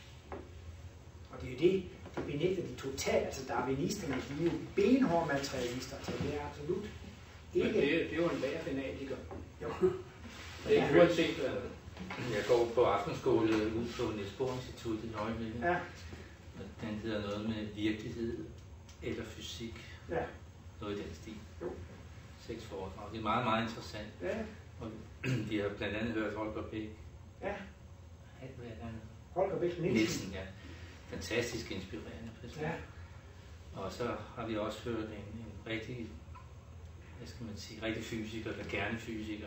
Speaker 1: Og det er jo det, det benægter de totalt, altså darwinisterne, de er jo benhårde materialister, så det er absolut ikke...
Speaker 7: Men det, det er jo en værre fanatiker.
Speaker 1: Jo.
Speaker 7: Det er ikke uanset, hvad
Speaker 8: jeg går på aftenskole ud på Niels Bohr Instituttet i øjeblikket.
Speaker 1: Ja.
Speaker 8: Den hedder noget med virkelighed eller fysik.
Speaker 1: Ja.
Speaker 8: Noget i den stil.
Speaker 1: Jo.
Speaker 8: Seks foredrag. Det er meget, meget interessant.
Speaker 1: Ja.
Speaker 8: Og vi har blandt andet hørt Holger Bæk.
Speaker 1: Ja.
Speaker 8: Hvad er det?
Speaker 1: Holger Bæk Nielsen.
Speaker 8: Nielsen, ja. Fantastisk inspirerende person. Ja. Og så har vi også hørt en, en rigtig, hvad skal man sige, rigtig fysiker, eller gerne fysiker.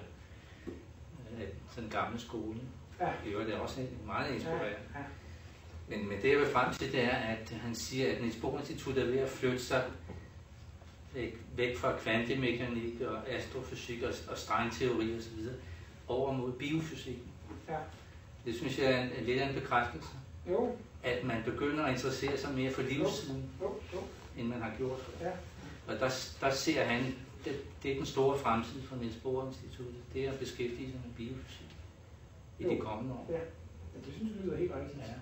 Speaker 8: Sådan en gammel skole. Ja. Det er også meget inspirerende. Ja. Ja. Men, men det jeg vil frem til, det er, at han siger, at Niels Bohr Institut er ved at flytte sig væk, væk fra kvantemekanik og astrofysik og, og strengteori osv. over mod biofysikken. Ja. Det synes jeg er en, en lidt af en bekræftelse. Jo. At man begynder at interessere sig mere for livssiden, jo. Jo. Jo. end man har gjort. Ja. Og der, der ser han, det, det er den store fremtid for Niels Bohr Instituttet, det er at beskæftige sig med biofysik i jo. de kommende år.
Speaker 1: Ja, men det synes jeg lyder helt rigtigt. Ja.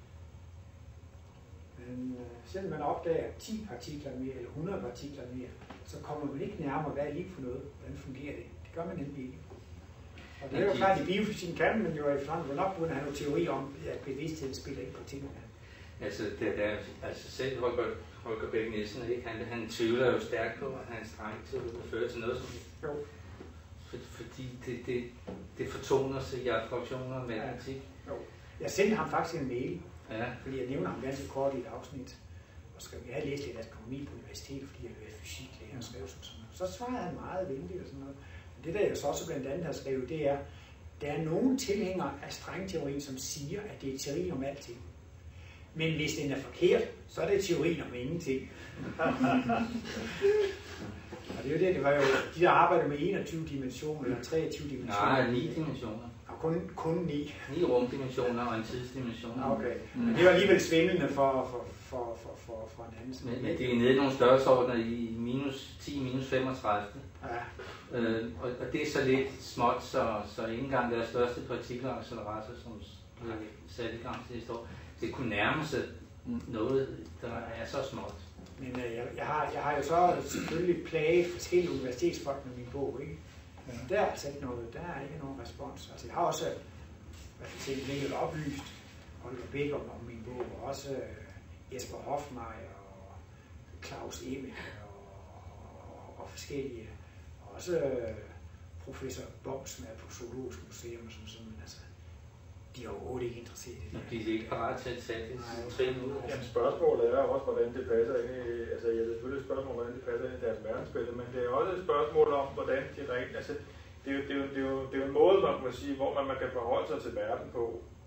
Speaker 1: Men øh, selvom man opdager ti partikler mere, eller hundrede partikler mere, så kommer man ikke nærmere, hvad er liv for noget, hvordan fungerer det. Det gør man nemlig ikke. Og det er jo klart, at i biofysikken kan man jo efterhånden nok begynde at have nogle teori om, at bevidstheden spiller ind på tingene.
Speaker 8: Altså, det der, altså selv Holger, Holger Bæk Nielsen, ikke? Han, han tvivler jo stærkt på, at han strengt til at føre til noget som det.
Speaker 1: Jo.
Speaker 8: For, fordi det, det, det fortoner sig i abstraktioner og matematik.
Speaker 1: Ja. Jo. Jeg sendte ham faktisk en mail,
Speaker 8: ja.
Speaker 1: fordi jeg nævner ham ganske kort i et afsnit. Og skal vi have læst lidt astronomi på universitetet, fordi jeg vil være fysiklærer og skrev sådan noget. Så svarede han meget venligt og sådan noget. Men det der jeg så også blandt andet har skrevet, det er, der er nogle tilhængere af strengteorien, som siger, at det er teori om alting. Men hvis den er forkert, så er det teorien om ingenting. Og det er jo det, det var jo, de der arbejder med enogtyve dimensioner, eller treogtyve dimensioner.
Speaker 8: Nej, ni dimensioner.
Speaker 1: Og kun, kun ni.
Speaker 8: Ni rumdimensioner og en tidsdimension.
Speaker 1: Okay, men det var alligevel svimlende for, for, for, for, for, for en anden.
Speaker 8: Men, men det er nede i nogle størrelsesordener i minus ti, minus femogtredive. Ja. Øh, og, og det er så lidt småt, så, så ikke engang deres største partikelaccelerator, som bliver sat i gang til det står, det kunne nærme sig noget, der er så småt.
Speaker 1: Men øh, jeg, jeg, har, jeg har jo så selvfølgelig plaget forskellige universitetsfolk med min bog, ikke? Men der er altså ikke noget, der er ikke nogen respons. Altså jeg har også, hvad skal jeg sige, oplyst Holger Bæk om, om min bog, og også uh, Jesper Hoffmeier og Claus Emil og, og, og forskellige. Og også uh, professor Bob, som er på Zoologisk Museum og sådan sådan, altså de er overhovedet ikke interesseret i det.
Speaker 8: Men de er ikke parat til at tage det tre minutter.
Speaker 5: Jamen spørgsmålet er også, hvordan det passer ind i, altså jeg er selvfølgelig et spørgsmål, hvordan det passer ind i deres verdensbillede, men det er også et spørgsmål om, hvordan de rent, altså det er jo, det er jo, det er jo, det er jo en måde, man kan sige, hvor man, man kan forholde sig til verden på,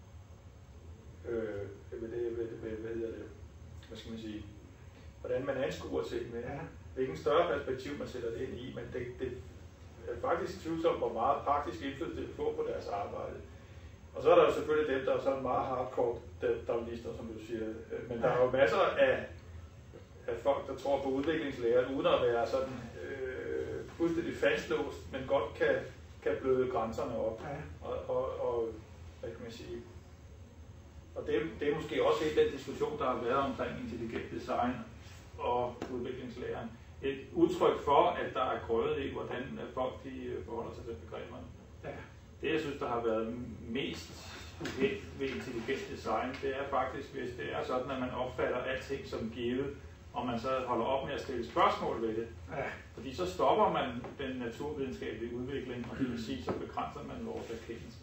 Speaker 5: øh, hvad, det, hvad, hvad, hvad hedder det, hvad skal man sige, hvordan man anskuer ting med, ja. Hvilken større perspektiv man sætter det ind i, men det, det er faktisk tvivlsomt, hvor meget praktisk indflydelse det vil få på deres arbejde. Og så er der jo selvfølgelig dem, der er sådan meget hardcore darwinister, som du siger. Men der er jo masser af, af folk, der tror på udviklingslære, uden at være sådan øh, fuldstændig fastlåst, men godt kan, kan bløde grænserne op. Ja. Og, og, og hvad kan man sige? Og det, det er måske også helt den diskussion, der har været omkring intelligent design og udviklingslæren. Et udtryk for, at der er grødet i, hvordan folk de forholder sig til begreberne. Ja. Det, jeg synes, der har været mest uheld ved intelligent design, det er faktisk, hvis det er sådan, at man opfatter alting som givet, og man så holder op med at stille spørgsmål ved det. Ja. Fordi så stopper man den naturvidenskabelige udvikling, og det vil sige, så begrænser man vores erkendelse.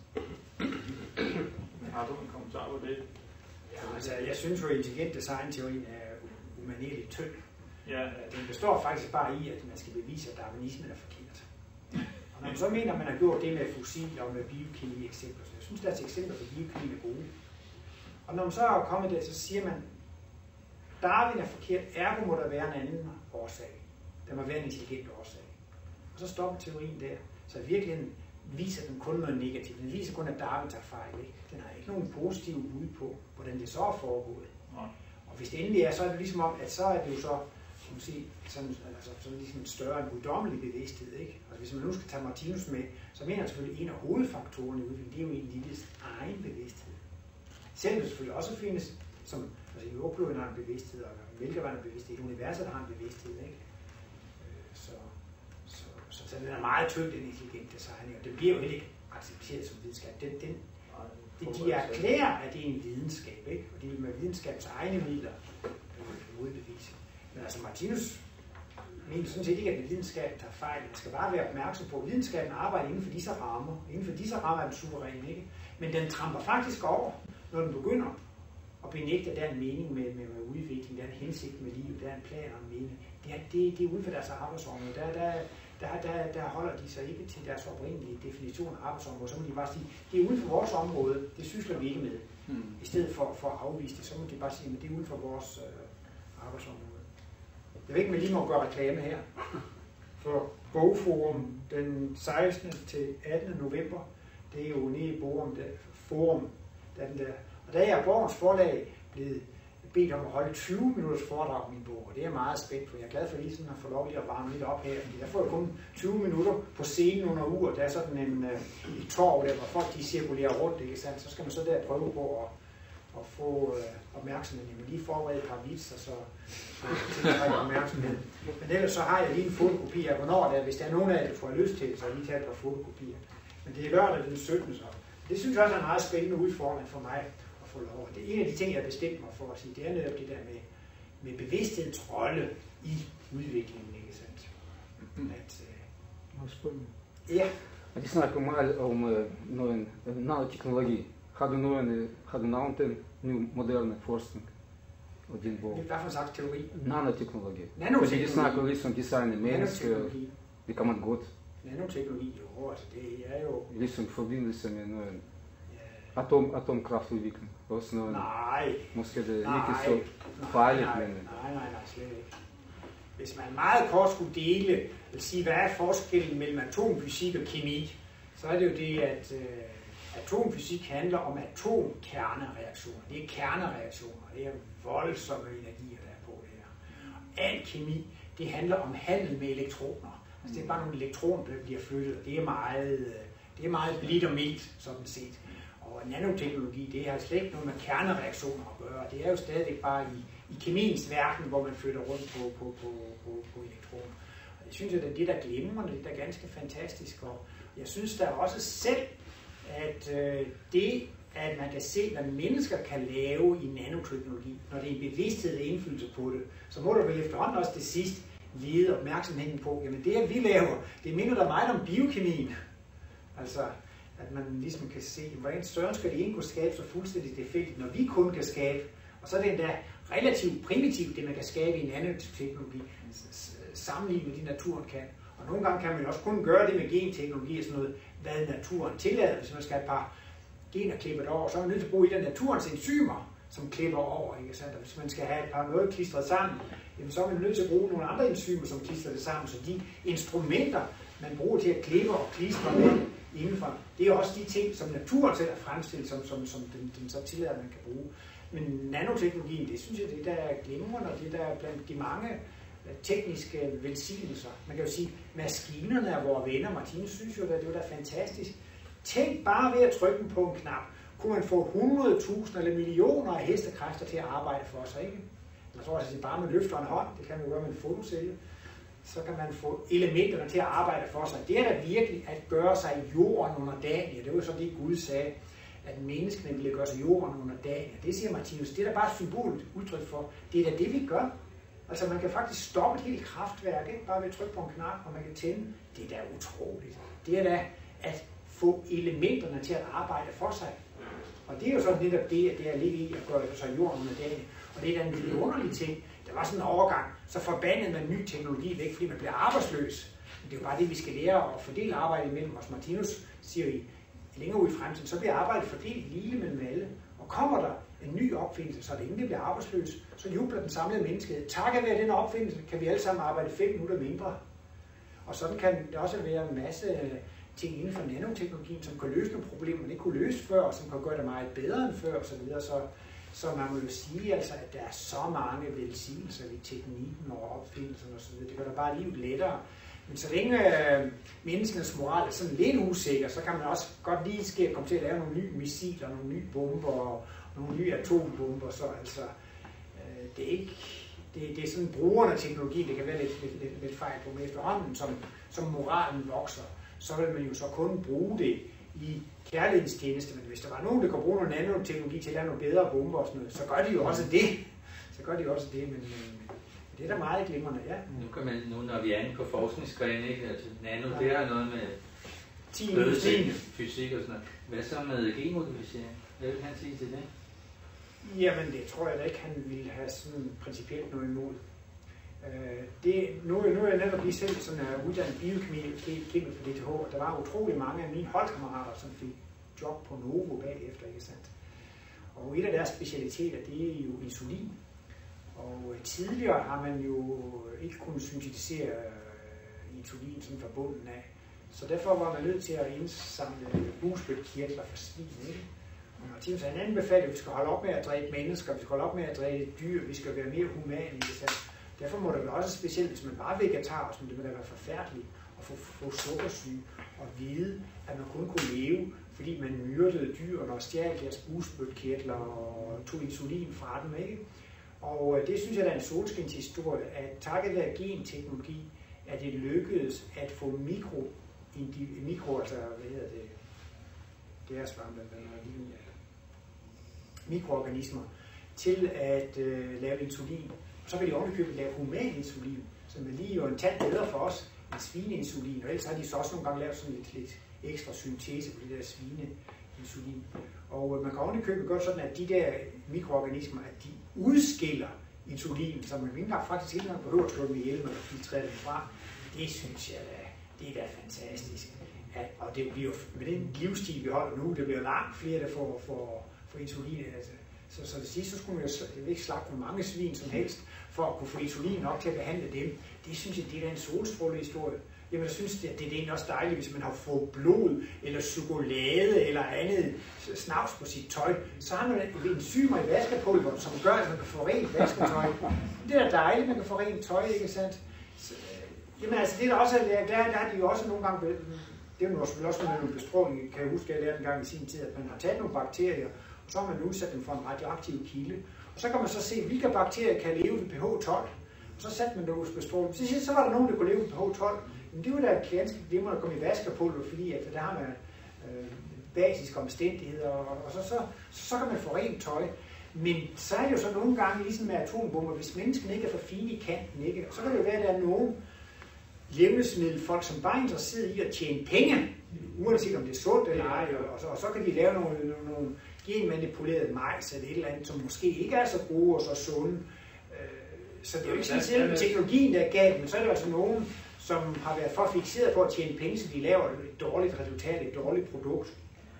Speaker 5: Har du en kommentar på det?
Speaker 1: Ja, altså, jeg synes jo, at intelligent design-teorien er umanerligt tynd. Ja. Den består faktisk bare i, at man skal bevise, at darwinismen er forkert. Og når man så mener, at man har gjort det med fossiler og med biokemi eksempler, så jeg synes, deres eksempler på biokemi er gode. Og når man så er kommet der, så siger man, Darwin er forkert, ergo må der være en anden årsag. Der må være en intelligent årsag. Og så stopper teorien der. Så i virkeligheden viser den kun noget negativt. Den viser kun, at Darwin tager fejl. Ikke? Den har ikke nogen positive bud på, hvordan det så er foregået. Ja. Og hvis det endelig er, så er det ligesom om, at så er det jo så, kan man sige, sådan, altså, sådan ligesom en større en guddommelig bevidsthed. Ikke? Altså, hvis man nu skal tage Martinus med, så mener han selvfølgelig, at en af hovedfaktorerne i udviklingen, det er jo elitets egen bevidsthed. Selvom det selvfølgelig også findes, som altså, jordkloden har en bevidsthed, og mælkevand har en bevidsthed, et universet har en bevidsthed. Ikke? Så, så, så, så den er meget tynd, den intelligent design, og det bliver jo ikke accepteret som videnskab. Den, den, de, de erklærer, at det er en videnskab, ikke? Og de vil med videnskabs egne midler øh, modbevise. Men altså Martinus mener sådan set ikke, at videnskaben tager fejl. Man skal bare være opmærksom på, at videnskaben arbejder inden for disse rammer. Inden for disse rammer er den suveræn, ikke? Men den tramper faktisk over, når den begynder at benægte, at der er en mening med, med, med udvikling, der er en hensigt med livet, der er en plan og en mening. Det er, det, det er uden for deres arbejdsområde. Der, der, der, der, der holder de sig ikke til deres oprindelige definition af arbejdsområde. Så må de bare sige, det er uden for vores område, det sysler vi ikke med. Mm. I stedet for, for at afvise det, så må de bare sige, at det er uden for vores øh, arbejdsområde. Jeg ved ikke, om jeg lige må gøre reklame her. For Bogforum den sekstende til attende november, det er jo nede i Borum, der, Forum, der den der. Og der er Borgens Forlag blevet bedt om at holde tyve minutters foredrag om min bog, og det er jeg meget spændt for. Jeg er glad for lige sådan at få lov lige at varme lidt op her, fordi jeg får kun tyve minutter på scenen under uger. Der er sådan en uh, et torv, der hvor folk de cirkulerer rundt, ikke sandt? Så skal man så der prøve på at, at få uh, opmærksomhed. Jeg vil lige forberede et par vitser, så tiltrækker opmærksomhed. Men ellers så har jeg lige en fotokopi af, hvornår det er. Hvis der er nogen af jer, der får lyst til, så har jeg lige taget et par fotokopier. Men det er lørdag den syttende så. Det synes jeg også er en meget spændende udfordring for mig. Og det er en af de ting, jeg bestemte mig for at sige, det er netop det der med, med bevidsthedens rolle i udviklingen, ikke sandt? At, uh, ja.
Speaker 9: Og de snakker meget om uh, noget nanoteknologi. Har du noget, har du navnet den nye moderne forskning og din bog?
Speaker 1: Hvad for en slags teori?
Speaker 9: Nanoteknologi.
Speaker 1: Nanoteknologi.
Speaker 9: Fordi de snakker ligesom design af mennesker. Det kan man godt.
Speaker 1: Nanoteknologi, jo, altså det er jo...
Speaker 9: Ligesom forbindelse med noget atom, atomkraftudvikling. Også noget,
Speaker 1: nej,
Speaker 9: måske det
Speaker 1: nej,
Speaker 9: ikke så farligt,
Speaker 1: nej,
Speaker 9: men...
Speaker 1: Nej, nej, nej, slet ikke. Hvis man meget kort skulle dele, vil sige, hvad er forskellen mellem atomfysik og kemi, så er det jo det, at øh, atomfysik handler om atomkernereaktioner. Det er kernereaktioner, det er voldsomme energier, der er på det her. Al kemi, det handler om handel med elektroner. Altså, det er bare nogle elektroner, der bliver flyttet, og det er meget, det er meget blidt og mildt, sådan set. Og nanoteknologi, det har slet ikke noget med kernereaktioner at gøre. Det er jo stadig bare i, i kemiens verden, hvor man flytter rundt på, på, på, på, på elektroner. Og jeg synes, at det er det, der glimrende, det er ganske fantastisk. Og jeg synes da også selv, at øh, det, at man kan se, hvad mennesker kan lave i nanoteknologi, når det er en bevidsthed og indflydelse på det, så må der vel efterhånden også det sidst lede opmærksomheden på, jamen det, at vi laver, det minder da meget om biokemien. Altså, at man ligesom kan se, hvordan større skal det ene kunne skabe så fuldstændig tilfældigt, når vi kun kan skabe. Og så er det endda relativt primitivt, det man kan skabe i nanoteknologi, sammenlignet med det naturen kan. Og nogle gange kan man også kun gøre det med genteknologi og sådan noget, hvad naturen tillader. Hvis man skal have et par gener klippet over, så er man nødt til at bruge et af naturens enzymer, som klipper over. Ikke sandt? Og hvis man skal have et par noget klistret sammen, jamen, så er man nødt til at bruge nogle andre enzymer, som klistrer det sammen. Så de instrumenter, man bruger til at klippe og klistre med indenfor, det er også de ting, som naturen selv er fremstillet, som, som, som den, den så tillader, man kan bruge. Men nanoteknologien, det synes jeg, det der er glimrende, og det der er blandt de mange tekniske velsignelser. Man kan jo sige, maskinerne er vores venner. Martinus synes jo, at det var da fantastisk. Tænk bare ved at trykke på en knap, kunne man få hundrede tusind eller millioner af hestekræfter til at arbejde for sig, ikke? Jeg tror altså, at bare med løfter en hånd, det kan man jo gøre med en fotocelle, så kan man få elementerne til at arbejde for sig. Det er da virkelig at gøre sig jorden under dagen. Ja, det var så det, Gud sagde, at menneskene ville gøre sig jorden under dagen. Det siger Martinus, det er da bare et symbolisk udtryk for. Det er da det, vi gør. Altså man kan faktisk stoppe et helt kraftværk, ikke? Bare ved at trykke på en knap, og man kan tænde. Det er da utroligt. Det er da at få elementerne til at arbejde for sig. Og det er jo sådan netop det, at det er lidt i at gøre sig jorden under dagen. Og det er da en lille underlig ting. Der var sådan en overgang, så forbandede man ny teknologi væk, fordi man bliver arbejdsløs. Men det er jo bare det, vi skal lære at fordele arbejdet imellem os. Martinus siger i længere ud i fremtiden, så bliver arbejdet fordelt lige mellem alle. Og kommer der en ny opfindelse, så er det ingen, der bliver arbejdsløs, så jubler den samlede menneskehed. Takket være den opfindelse, kan vi alle sammen arbejde fem minutter mindre. Og sådan kan det også være en masse ting inden for nanoteknologien, som kan løse nogle problemer, man ikke kunne løse før, og som kan gøre det meget bedre end før, osv. Så, så man må jo sige, altså, at der er så mange velsignelser i teknikken og opfindelsen osv. Det gør da bare livet lettere. Men så længe øh, menneskenes moral er sådan lidt usikker, så kan man også godt lige ske komme til at lave nogle nye missiler, nogle nye bomber og nogle nye atombomber. Så altså, øh, det er ikke det, det er sådan brugerne af teknologi, det kan være lidt, lidt, lidt, lidt fejl på, men efterhånden, som, som moralen vokser, så vil man jo så kun bruge det i kærlighedens tjeneste. Men hvis der var nogen, der kunne bruge noget nanoteknologi til at lave nogle bedre bomber og sådan noget, så gør de jo også det. Så gør de jo også det, men det er da meget glimrende, ja.
Speaker 8: Nu kan man, nu når vi er inde på forskningsgren, ikke? Altså, nano, ja. Det har noget med
Speaker 1: blødting,
Speaker 8: fysik og sådan noget. Hvad så med genmodificering? Hvad vil han sige til det?
Speaker 1: Jamen, det tror jeg da ikke, han ville have sådan principielt noget imod. Øh, det, nu, nu er jeg netop lige selv sådan uh, uddannet biokemi på D T H, og der var utrolig mange af mine holdkammerater, som fik job på Novo bagefter, ikke sandt? Og et af deres specialiteter, det er jo insulin. Og tidligere har man jo ikke kunnet syntetisere insulin sådan fra bunden af. Så derfor var man nødt til at indsamle bugspytkirtler fra svin. Ikke? Og Martinus han anbefaler, at vi skal holde op med at dræbe mennesker, vi skal holde op med at dræbe dyr, vi skal være mere humane. Derfor må det være også specielt, hvis man bare er vegetar, så det må da være forfærdeligt at få, få sukkersyge og vide, at man kun kunne leve, fordi man myrdede dyrene og stjal deres bugspytkirtler og tog insulin fra dem. Ikke? Og det synes jeg, der er en solskinshistorie, at takket være genteknologi, at det lykkedes at få mikro, mikro altså, hvad hedder det, det er svampe, mikroorganismer, til at øh, lave insulin. Og så vil de ovenikøbet lave human insulin, som er lige jo en tand bedre for os end svineinsulin. Og ellers har de så også nogle gange lavet sådan lidt, lidt ekstra syntese på det der svineinsulin. Og man kan ovenikøbet gøre sådan, at de der mikroorganismer, at de udskiller insulin, så man ikke engang faktisk ikke engang behøver at slå dem ihjel, eller filtrere dem fra. Det synes jeg da, det er da fantastisk. At, og det bliver med den livsstil, vi holder nu, det bliver langt flere, der får, får, får insulin. Altså. Så, så det sidste, så skulle man jo ikke slagte for mange svin som helst, for at kunne få insulin nok til at behandle dem. Det synes jeg, det er da en solstrålehistorie. Jamen, jeg synes, det, det er egentlig også dejligt, hvis man har fået blod, eller chokolade, eller andet snavs på sit tøj. Så har man enzymer i vaskepulver, som gør, at man kan få rent vasketøj. Det er da dejligt, man kan få rent tøj, ikke sandt? Så, jamen, altså, det er der også, der, der har de jo også nogle gange, det er jo selvfølgelig også med nogle bestråling, kan jeg huske, at jeg lærte en gang i sin tid, at man har taget nogle bakterier, og så har man udsat dem for en radioaktiv kilde. Og så kan man så se, hvilke bakterier kan leve ved pH tolv. Og så satte man det hos bestråling. Så, så var der nogen, der kunne leve ved pH tolv. Men det var da ganske glimrende at komme i vaskepulver, fordi at der har man øh, basiske omstændigheder, og, og så, så, så, så kan man få rent tøj. Men så er det jo så nogle gange ligesom med atombomber, hvis menneskene ikke er for fine i kanten, ikke? Så kan det jo være, at der er nogen levnedsmiddelfolk, som bare er interesseret i at tjene penge, uanset om det er sundt eller ej, og så, og så kan de lave nogle, nogle, nogle genmanipulerede majs eller et eller andet, som måske ikke er så gode og så sunde. Så det er jo ikke sådan selve teknologien, der er galt, men så er det altså nogen, som har været for fixeret på at tjene penge, så de laver et dårligt resultat, et dårligt produkt.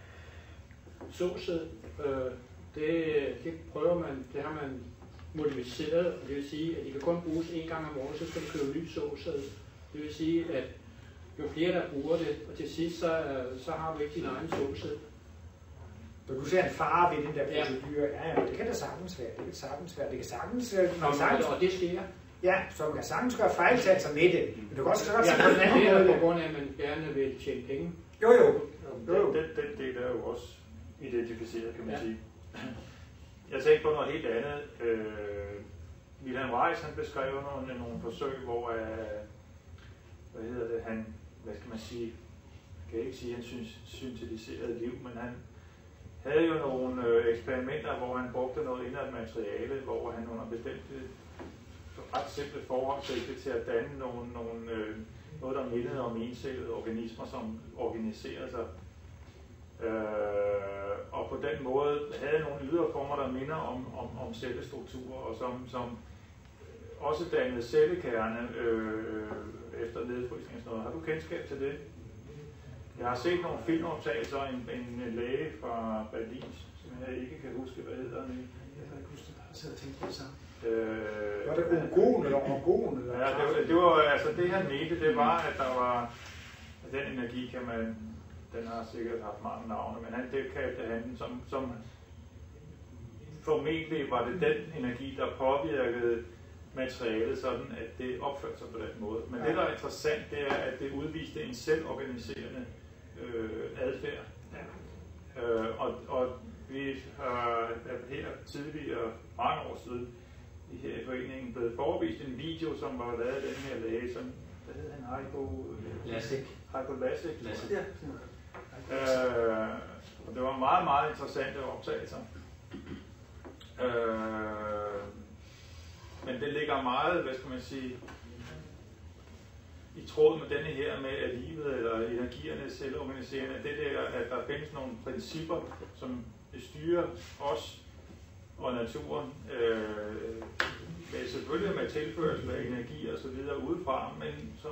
Speaker 7: Såsæd, øh, det, det prøver man, det har man modificeret, og det vil sige, at de kan kun bruges en gang om året, så skal du købe ny såsæd. Det vil sige, at jo flere der bruger det, og til sidst, så, så har du ikke din egen såsæd.
Speaker 1: Så du ser en fare ved den der procedure, ja, ja, det kan da sagtens være, det kan sagtens være, det kan sagtens være,
Speaker 7: Nå, sagtens, og det sker.
Speaker 1: Ja, så man kan sagtens gøre fejltagelser med det, men du kan også godt
Speaker 7: ja,
Speaker 1: se på den anden måde.
Speaker 7: Det er på grund af, at man gerne vil tjene penge.
Speaker 1: Jo, jo.
Speaker 5: jo, jo. Den, den del er jo også identificeret, kan man ja. sige. Jeg tænker på noget helt andet. Øh, Wilhelm Reis, han beskrev nogle, nogle forsøg, hvor øh, hvad hedder det, han, hvad skal man sige, kan jeg ikke sige, han synes syntetiserede liv, men han havde jo nogle øh, eksperimenter, hvor han brugte noget indert materiale, hvor han under bestemte ret simple forhold fik til at danne nogle, nogle, øh, noget, der mindede om encellede organismer, som organiserede sig. Øh, og på den måde havde nogle ydre former, der minder om, om, om cellestrukturer, og som, som også dannede cellekerne øh, efter nedfrysning og sådan noget. Har du kendskab til det? Jeg har set nogle filmoptagelser af en, en, en læge fra Berlin, som jeg ikke kan huske, hvad hedder den.
Speaker 1: Jeg kan ikke huske det. Jeg sidder og tænker på det samme.
Speaker 5: Øh,
Speaker 1: var det Ogon eller Orgon? Eller
Speaker 5: ja, det var, det var altså det han mente, det var, at der var, at den energi kan man, den har sikkert haft mange navne, men han det kaldte han som, som formentlig var det den energi, der påvirkede materialet sådan, at det opførte sig på den måde. Men ja. Det, der er interessant, det er, at det udviste en selvorganiserende øh, adfærd. Ja. Øh, og, og vi har her tidligere, mange år siden, her i foreningen blevet forevist en video, som var lavet af den her læge, som, hvad hedder han, Heiko
Speaker 8: Lasik.
Speaker 5: Heiko Lasik.
Speaker 8: Lasik.
Speaker 5: Ja. Øh, og det var meget, meget interessante optagelser. Øh, men det ligger meget, hvad skal man sige, i tråd med denne her med, at livet eller energierne selvorganiserende, det der, at der findes nogle principper, som styrer os og naturen, øh, med selvfølgelig med tilførsel af energi og så videre udefra, men som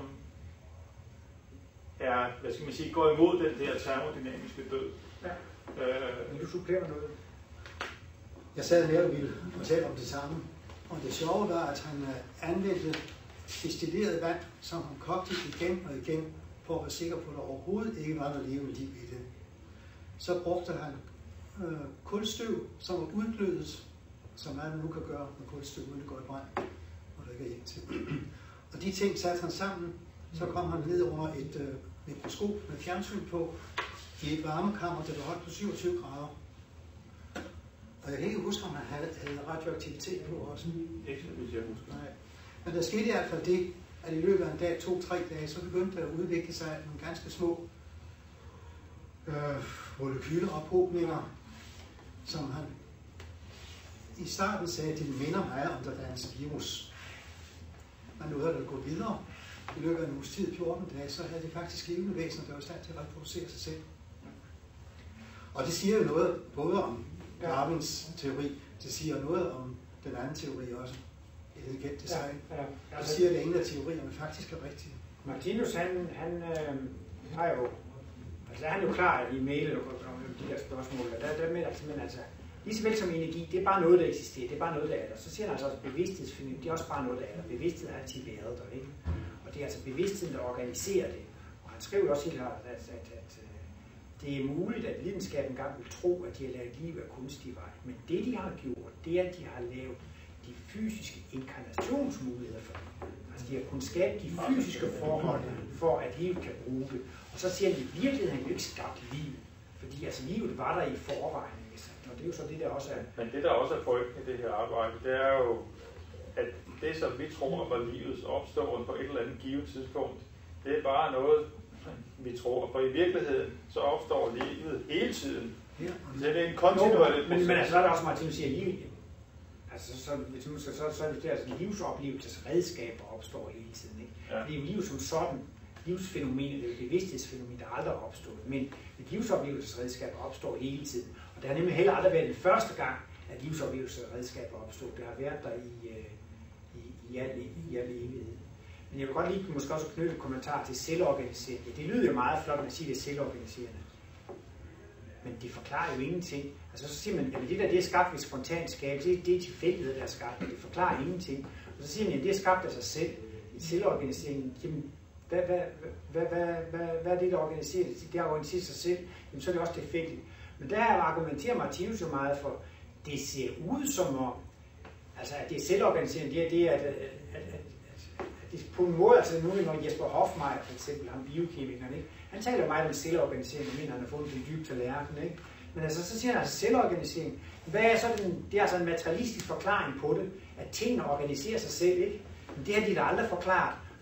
Speaker 5: er, hvad skal man sige, går imod den der termodynamiske død.
Speaker 1: Ja.
Speaker 5: Øh,
Speaker 1: Vil du supplere noget?
Speaker 10: Jeg sad her og ville fortælle om det samme, og det sjove var, at han anvendte destilleret vand, som han kogte igen og igen, for at være sikker på, at der overhovedet ikke var noget levende liv i det. Så brugte han øh, kulstøv, som var udglødet, som man nu kan gøre med kulstøv, uden det går i brand, og der ikke er hjem til. Og de ting satte han sammen, så kom han ned under et øh, mikroskop med fjernsyn på, i et varmekammer, der var holdt på syvogtyve grader. Og jeg kan ikke huske, om han havde, havde radioaktivitet på også.
Speaker 5: Ikke så hvis jeg husker.
Speaker 10: Nej. Men der skete i hvert fald det, at i løbet af en dag, to-tre dage, så begyndte der at udvikle sig nogle ganske små øh, molekyleophobninger, som han i starten sagde, at de minder meget om der dannes virus. Men nu havde det gået videre. I løbet af en uges tid, fjorten dage, så havde de faktisk levende væsener, der var i stand til at reproducere sig selv. Og det siger jo noget både om Darwins teori, det siger noget om den anden teori også, intelligent design. Ja, ja. Altså, det siger, at ingen af teorierne faktisk er rigtige.
Speaker 1: Martinus, han, han øh, har jo, altså han er jo klar i mailet om de der spørgsmål, og der, der mener altså, men altså, lige så vel som energi, det er bare noget, der eksisterer, det er bare noget, der er der. Så siger han altså også, at bevidsthedsfornemmelse, det er også bare noget, der er der. Bevidsthed har altid været der, ikke? Og det er altså bevidstheden, der organiserer det. Og han skriver også helt klart, at, at, at det er muligt, at videnskaben engang vil tro, at de har lavet liv af kunstig vej. Men det, de har gjort, det er, at de har lavet de fysiske inkarnationsmuligheder for det. Altså, de har kunnet skabe de fysiske forhold, for at livet kan bruge det. Og så siger de, at i virkeligheden har de jo ikke skabt liv. Fordi altså, livet var der i forvejen. Og det er jo så det, der også er...
Speaker 5: Men det, der også er frygten i det her arbejde, det er jo, at det, som vi tror var livets opståen på et eller andet givet tidspunkt, det er bare noget, vi tror. For i virkeligheden, så opstår livet hele tiden. Ja. Så det er en kontinuerlig
Speaker 1: men, men altså, så er der også Martin siger, livet. Altså, så, hvis man skal, så, så er det der, altså, livsoplevelsesredskaber opstår hele tiden. Ikke? Ja. Det er jo liv som sådan, livsfænomenet, det er jo det bevidsthedsfænomen, der aldrig er opstået. Men et livsoplevelsesredskaber opstår hele tiden. Og det har nemlig heller aldrig været den første gang, at livsoplevelsesredskaber opstod. Det har været der i, i, i, al, i al evighed. Men jeg vil godt lige måske også knytte et kommentar til selvorganiserende. Det lyder jo meget flot, at man siger, det er selvorganiserende. Men det forklarer jo ingenting. Altså så siger man, at det der det er skabt ved spontant skabelse, det, det er tilfældighed, der er skabt, men det forklarer ingenting. Og så siger man, at det er skabt af sig selv. Et selvorganisering, jamen, hvad, hvad, hvad, hvad, hvad, hvad er det, der organiserer det? Det har organiseret sig selv, jamen, så er det også tilfældigt. Men der argumenterer Martinus jo meget for, det ser ud som om, altså at det er selvorganiserende, det er, det er at, at, at, at, at det på en måde, altså nu når Jesper Hoffmeier for eksempel, ham biokemikeren, ikke? Han taler jo meget om selvorganisering, og mener, han har fundet det dybt tallerken, ikke? Men altså, så siger han altså selvorganisering. Hvad er så den, det er altså en materialistisk forklaring på det, at tingene organiserer sig selv, ikke? Men det har de da aldrig forklaret,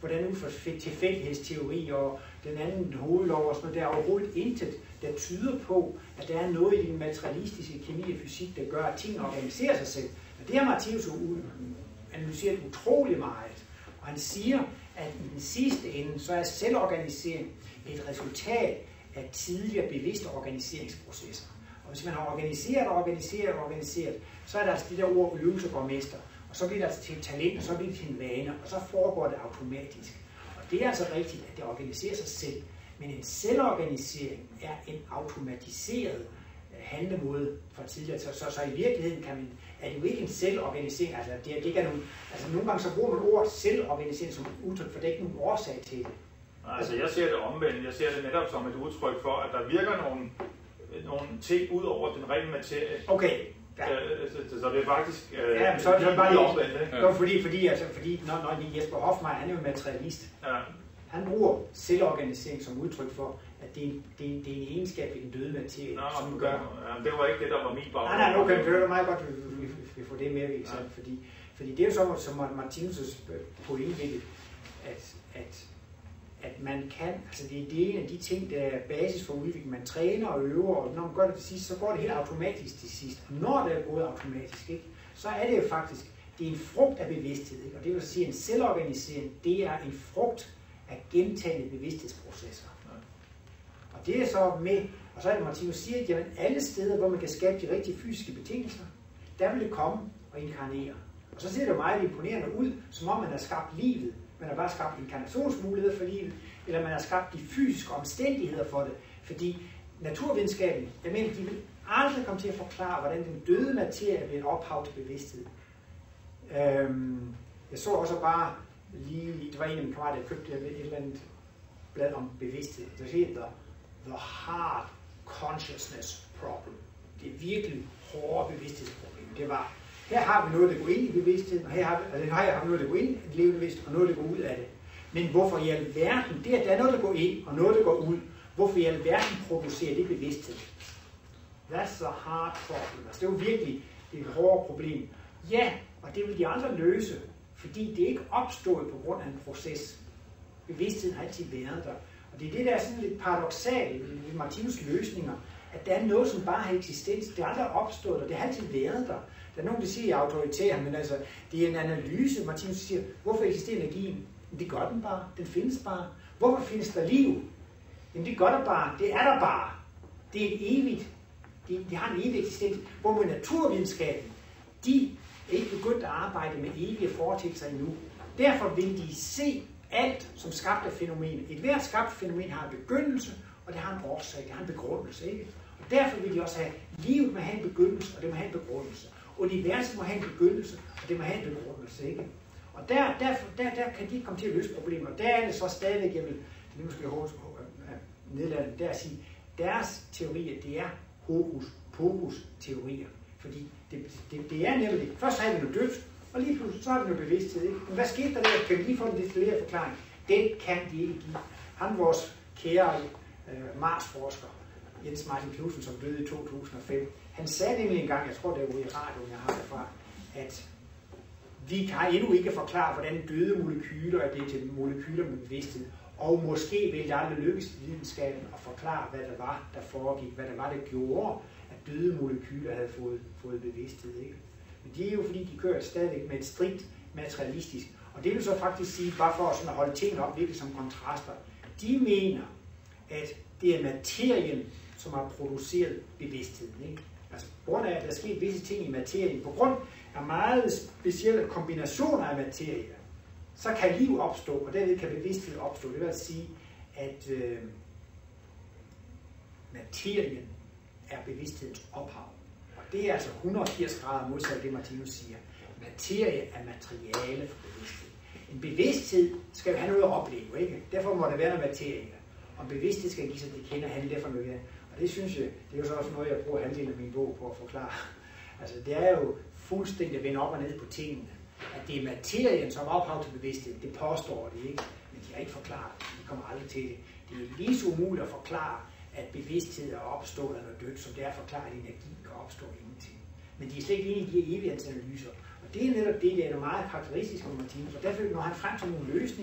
Speaker 1: hvordan ud fra tilfældighedsteori og den anden hovedlov og sådan noget, der er overhovedet intet, der tyder på, at der er noget i den materialistiske kemi og fysik, der gør, at ting organiserer sig selv. Og det har Martinus analyseret utrolig meget. Og han siger, at i den sidste ende, så er selvorganisering et resultat af tidligere bevidste organiseringsprocesser. Og hvis man har organiseret og organiseret og organiseret, så er der altså det der ord øvelse og mester. Og så bliver det altså til et talent, og så bliver det til en vane, og så foregår det automatisk. Og det er altså rigtigt, at det organiserer sig selv. Men en selvorganisering er en automatiseret handlemåde fra tidligere. Så, så, så i virkeligheden kan man, er det jo ikke en selvorganisering. Altså, det, det kan nogle, altså nogle gange så bruger man ordet selvorganisering som udtryk, for det er ikke nogen årsag til det.
Speaker 5: Altså jeg ser det omvendt. Jeg ser det netop som et udtryk for, at der virker nogle, nogle ting ud over den rene materie.
Speaker 1: Okay. Ja.
Speaker 5: Så, så det er faktisk øh,
Speaker 1: ja, så er det bare
Speaker 5: lige omvendt, ikke?
Speaker 1: Ja. Fordi, fordi, altså, fordi når, når Jesper Hoffmann, han er jo materialist. Ja. Han bruger selvorganisering som udtryk for, at det er, det er, det er en egenskab i den døde materie,
Speaker 5: Nå,
Speaker 1: som gør...
Speaker 5: Ja, det var ikke det, der var min baggrund.
Speaker 1: Nej, nej, okay, det er meget godt, at vi, vi, vi får det med, ikke sandt? Ja. Fordi, fordi det er jo så, som Martinus' pointe, at, at, at man kan, altså det, det er en af de ting, der er basis for udvikling. Man træner og øver, og når man gør det til sidst, så går det helt automatisk til sidst. Og når det er gået automatisk, ikke, så er det jo faktisk, det er en frugt af bevidsthed, ikke? Og det vil sige, at en selvorganisering, det er en frugt af gentagende bevidsthedsprocesser. Ja. Og det er så med, og så er det Martinus siger, at jamen, alle steder, hvor man kan skabe de rigtige fysiske betingelser, der vil det komme og inkarnere. Og så ser det jo meget imponerende ud, som om man har skabt livet. Man har bare skabt inkarnationsmuligheder for livet, eller man har skabt de fysiske omstændigheder for det. Fordi naturvidenskaben, jeg mener, de vil aldrig komme til at forklare, hvordan den døde materie bliver et ophav til bevidsthed. Øhm, jeg så også bare lige, det var en af mine kammerater, der købte et eller andet blad om bevidsthed. Det hedder The Hard Consciousness Problem. Det er virkelig hårde bevidsthedsproblem. Det var, her har vi noget, der går ind i bevidstheden, og her har vi, altså her har vi noget, der går ind i det levende bevidsthed, og noget, der går ud af det. Men hvorfor i alverden, det at der er noget, der går ind, og noget, der går ud, hvorfor i alverden producerer det bevidsthed? That's a hard problem. Altså det er jo virkelig et hårdt problem. Ja, og det vil de andre løse, fordi det ikke opstået på grund af en proces. Bevidstheden har altid været der. Og det er det, der er sådan lidt paradoksalt i Martinus' løsninger, at der er noget, som bare har eksistens. Det er aldrig opstået, og det har altid været der. Der er nogen, der siger autoritære, men altså, det er en analyse. Martinus siger, hvorfor eksisterer energien? Det gør den bare. Den findes bare. Hvorfor findes der liv? Jamen det gør der bare. Det er der bare. Det er et evigt. Det, det har en evig eksistens. Hvor med naturvidenskaben, de er ikke begyndt at arbejde med evige foreteelser endnu. Derfor vil de se alt som skabte fænomen. Et hvert skabt fænomen har en begyndelse, og det har en årsag, det har en begrundelse. Ikke? Og derfor vil de også have, livet må have en begyndelse, og det må have en begrundelse. Universet må have en begyndelse, og det må have en begrundelse. Ikke? Og der, der, der, der kan de komme til at løse problemer. Der er det så stadigvæk, jeg vil, det er måske hårdt nedladet, der at sige, deres teorier, det er hokus pokus teorier. Fordi det, det, det er nemlig, først har vi noget dødt, og lige pludselig så har vi noget bevidsthed. Ikke? Men hvad skete der der? Kan vi lige få en detaljeret forklaring? Den kan de ikke give. Han, vores kære øh, Mars-forsker, Jens Martin Knudsen, som døde i to tusind og fem, han sagde nemlig engang, jeg tror det var i radioen, jeg har det fra, at vi kan endnu ikke forklare, hvordan døde molekyler er blevet til molekyler med bevidsthed. Og måske ville det aldrig lykkes i videnskaben at forklare, hvad der var, der foregik, hvad der var, der gjorde, at døde molekyler havde fået, fået bevidsthed. Ikke? Men det er jo fordi, de kører stadigvæk med et strikt materialistisk. Og det vil så faktisk sige, bare for sådan at holde tingene op virkelig som kontraster, de mener, at det er materien, som har produceret bevidstheden. Ikke? Altså på grund af, at der er sket visse ting i materien, på grund af meget specielle kombinationer af materie, så kan liv opstå, og derved kan bevidsthed opstå. Det vil altså sige, at øh, materien er bevidsthedens ophav. Og det er altså et hundrede og firs grader modsat det, Martinus siger. Materie er materiale for bevidsthed. En bevidsthed skal jo have noget at opleve, ikke? Derfor må det være noget materie. Og bevidsthed skal give sig til kende og handle derfor noget. Og det synes jeg, det er jo så også noget, jeg bruger halvdelen af min bog på at forklare. Altså det er jo fuldstændig at vende op og ned på tingene. At det er materien, som ophav til bevidsthed, det påstår de ikke, men de har ikke forklaret det. De kommer aldrig til det. Det er lige så umuligt at forklare, at bevidsthed er opstået eller dødt, som det er at forklare, at energi kan opstå ingenting. Men de er slet ikke enige i de her evighedsanalyser. Og det er netop det, der er meget karakteristisk med Martinus. Og derfor når han frem til nogle løsninger,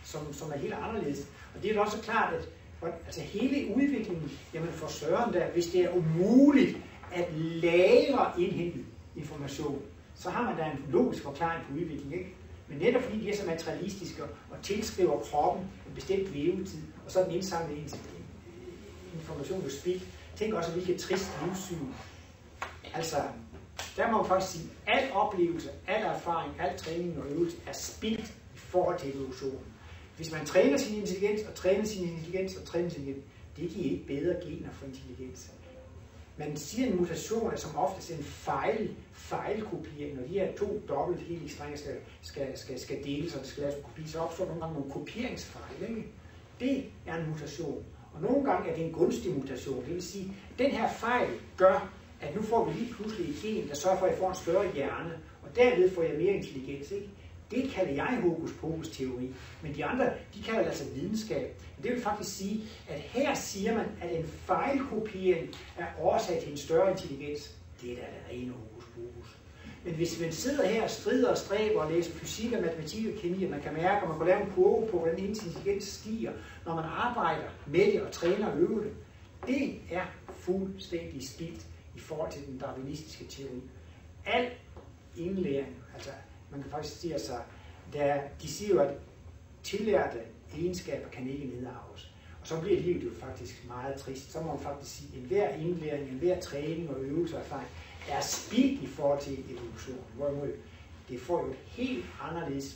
Speaker 1: som, som er helt anderledes. Og det er da også klart, at altså hele udviklingen, jamen for søren der, hvis det er umuligt at lagre indhentet information, så har man da en logisk forklaring på udviklingen, ikke? Men netop fordi de er så materialistiske og tilskriver kroppen en bestemt levetid, og så er den indsamlede information jo spild. Tænk også, at hvilket trist livssyn. Altså, der må man faktisk sige, at al oplevelse, al erfaring, al træning og øvelse er spildt i forhold til evolutionen. Hvis man træner sin intelligens, og træner sin intelligens, og træner sin intelligens, det giver ikke bedre gener for intelligens. Man siger, en mutation er som oftest en fejl, fejlkopiering, når de her to dobbelt helixstrenger skal, skal, skal, skal deles, og det skal laves en kopi, så opstår nogle gange nogle kopieringsfejl, ikke? Det er en mutation. Og nogle gange er det en gunstig mutation. Det vil sige, at den her fejl gør, at nu får vi lige pludselig et gen, der sørger for, at jeg får en større hjerne, og derved får jeg mere intelligens, ikke? Det kalder jeg hokus pokus teori, men de andre, de kalder det altså videnskab. Det vil faktisk sige, at her siger man, at en fejlkopiering er årsag til en større intelligens. Det er da det rene hokus pokus. Men hvis man sidder her og strider og stræber og læser fysik og matematik og kemi, og man kan mærke, at man kan lave en kurve på, hvordan intelligens stiger, når man arbejder med det og træner og øver det, det er fuldstændig spildt i forhold til den darwinistiske teori. Al indlæring, altså man kan faktisk sige, at der, de siger jo, at tillærte egenskaber kan ikke nedarves. Og så bliver livet jo faktisk meget trist. Så må man faktisk sige, at enhver indlæring, enhver træning og øvelse og erfaring er spildt i forhold til evolution. Hvorimod det får jo et helt anderledes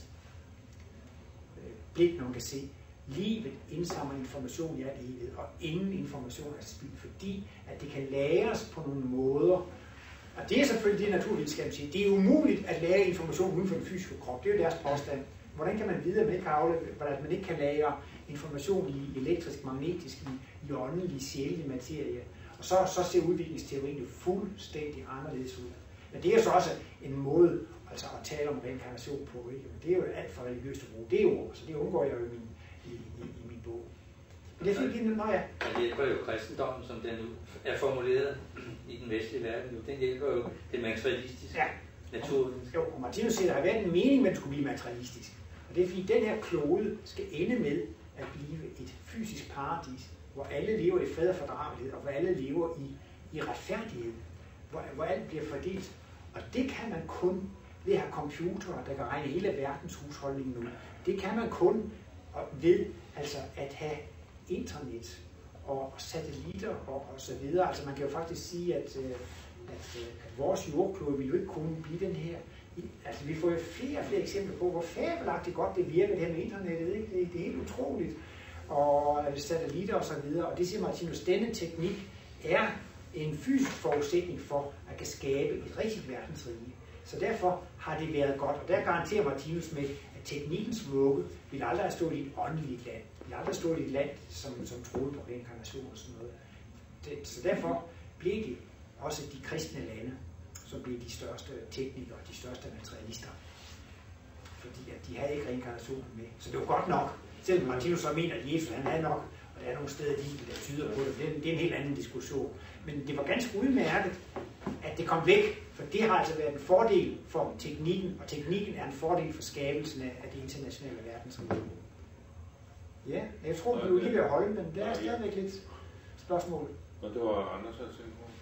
Speaker 1: blik, når man kan se, livet indsamler information i al evighed, og ingen information er spildt, fordi at det kan lagres på nogle måder. Og det er selvfølgelig det, naturvidenskaben siger. Det er umuligt at lagre information uden for den fysiske krop. Det er jo deres påstand. Hvordan kan man vide, at man ikke kan, aflevere, at man ikke kan lagre information i elektrisk, magnetisk, i, i åndelig, sjælelig materie? Og så, så ser udviklingsteorien jo fuldstændig anderledes ud. Men det er så også en måde altså at tale om reinkarnation på. Ikke? Men det er jo alt for religiøst at bruge det ord, så det undgår jeg jo i min, i, i, i min bog. Men det fik når jeg...
Speaker 8: Det hjælper jo kristendommen, som den nu er formuleret i den vestlige verden. Den hjælper jo det materialistiske. Ja. Naturvidenskab.
Speaker 1: Jo, og Martinus siger, at der har været en mening med, at det skulle blive materialistisk. Og det er fordi, den her klode skal ende med at blive et fysisk paradis, hvor alle lever i fred og fordragelighed, og hvor alle lever i, i retfærdighed, hvor, hvor alt bliver fordelt. Og det kan man kun ved at have computere, der kan regne hele verdens husholdning nu. Det kan man kun ved altså at have internet og satellitter og, og så videre. Altså man kan jo faktisk sige, at, at, at vores jordklode vil jo ikke kunne blive den her. Altså vi får jo flere og flere eksempler på, hvor fabelagtigt godt det virker, det her med internettet. Ikke? Det, det er helt utroligt. Og satellitter og så videre. Og det siger Martinus, denne teknik er en fysisk forudsætning for at kan skabe et rigtigt verdensrige. Så derfor har det været godt. Og der garanterer Martinus med, at teknikkens vugge vil aldrig have stået i et åndeligt land. Vi har aldrig stået i et land, som, som troede på reinkarnation og sådan noget. Det, så derfor blev det også de kristne lande, som blev de største teknikere og de største materialister. Fordi at de havde ikke reinkarnationen med. Så det var godt nok. Selvom Martinus så mener, at Jesus han havde nok, og der er nogle steder, der tyder på det. Det er en helt anden diskussion. Men det var ganske udmærket, at det kom væk. For det har altså været en fordel for teknikken, og teknikken er en fordel for skabelsen af det internationale verdensrige. Ja, jeg tror, vi er jo lige ved at holde, men der er stadigvæk lidt spørgsmål.
Speaker 4: Og det var Anders, jeg tænkte på.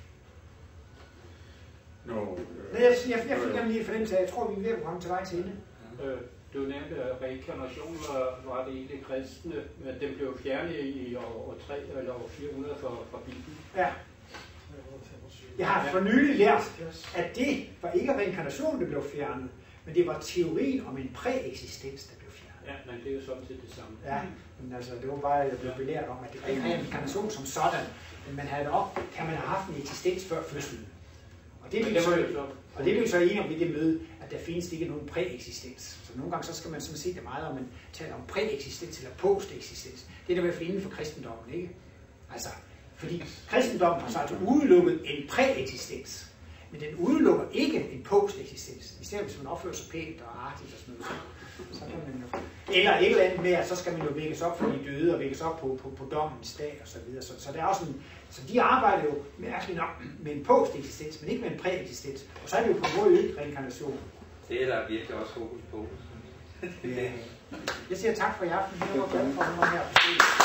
Speaker 2: No,
Speaker 1: Nej, jeg, jeg, jeg fik gerne lige fornemmelse af, jeg tror, vi er ved at komme til vej til ende.
Speaker 7: Øh, du nævnte, at reinkarnation var, var det egentlig kristne, men den blev fjernet i år, år tre eller år fire hundrede fra, fra Bibelen.
Speaker 1: Ja. Jeg har for nylig lært, at det var ikke reinkarnation, der blev fjernet, men det var teorien om en præeksistens, der blev fjernet.
Speaker 7: Ja, men det er jo sådan set det samme.
Speaker 1: Ja, men altså, det var bare, jeg blev belært om, at det var ikke reinkarnation som sådan, men man havde det op, kan man have haft en eksistens før fødslen. Og det blev så, og det blev så enige om ved det møde, at der findes ikke nogen præeksistens. Så nogle gange så skal man sådan se det meget, om man taler om præeksistens eller posteksistens. Det er der i hvert fald inden for kristendommen, ikke? Altså, fordi kristendommen har så altså udelukket en præeksistens, men den udelukker ikke en posteksistens. I stedet hvis man opfører sig pænt og artigt og sådan noget, så, så kan man jo... Eller et eller andet med, at så skal man jo vækkes op for de døde og vækkes op på, på, på dommens dag og så videre. Så, så, der er også en, så de arbejder jo mærkeligt nok med en posteksistens, men ikke med en præeksistens. Og så er det jo på en måde ikke reinkarnation.
Speaker 8: Det er der virkelig også fokus på.
Speaker 1: Jeg siger tak for i aften. Jeg var glad for, at du var her.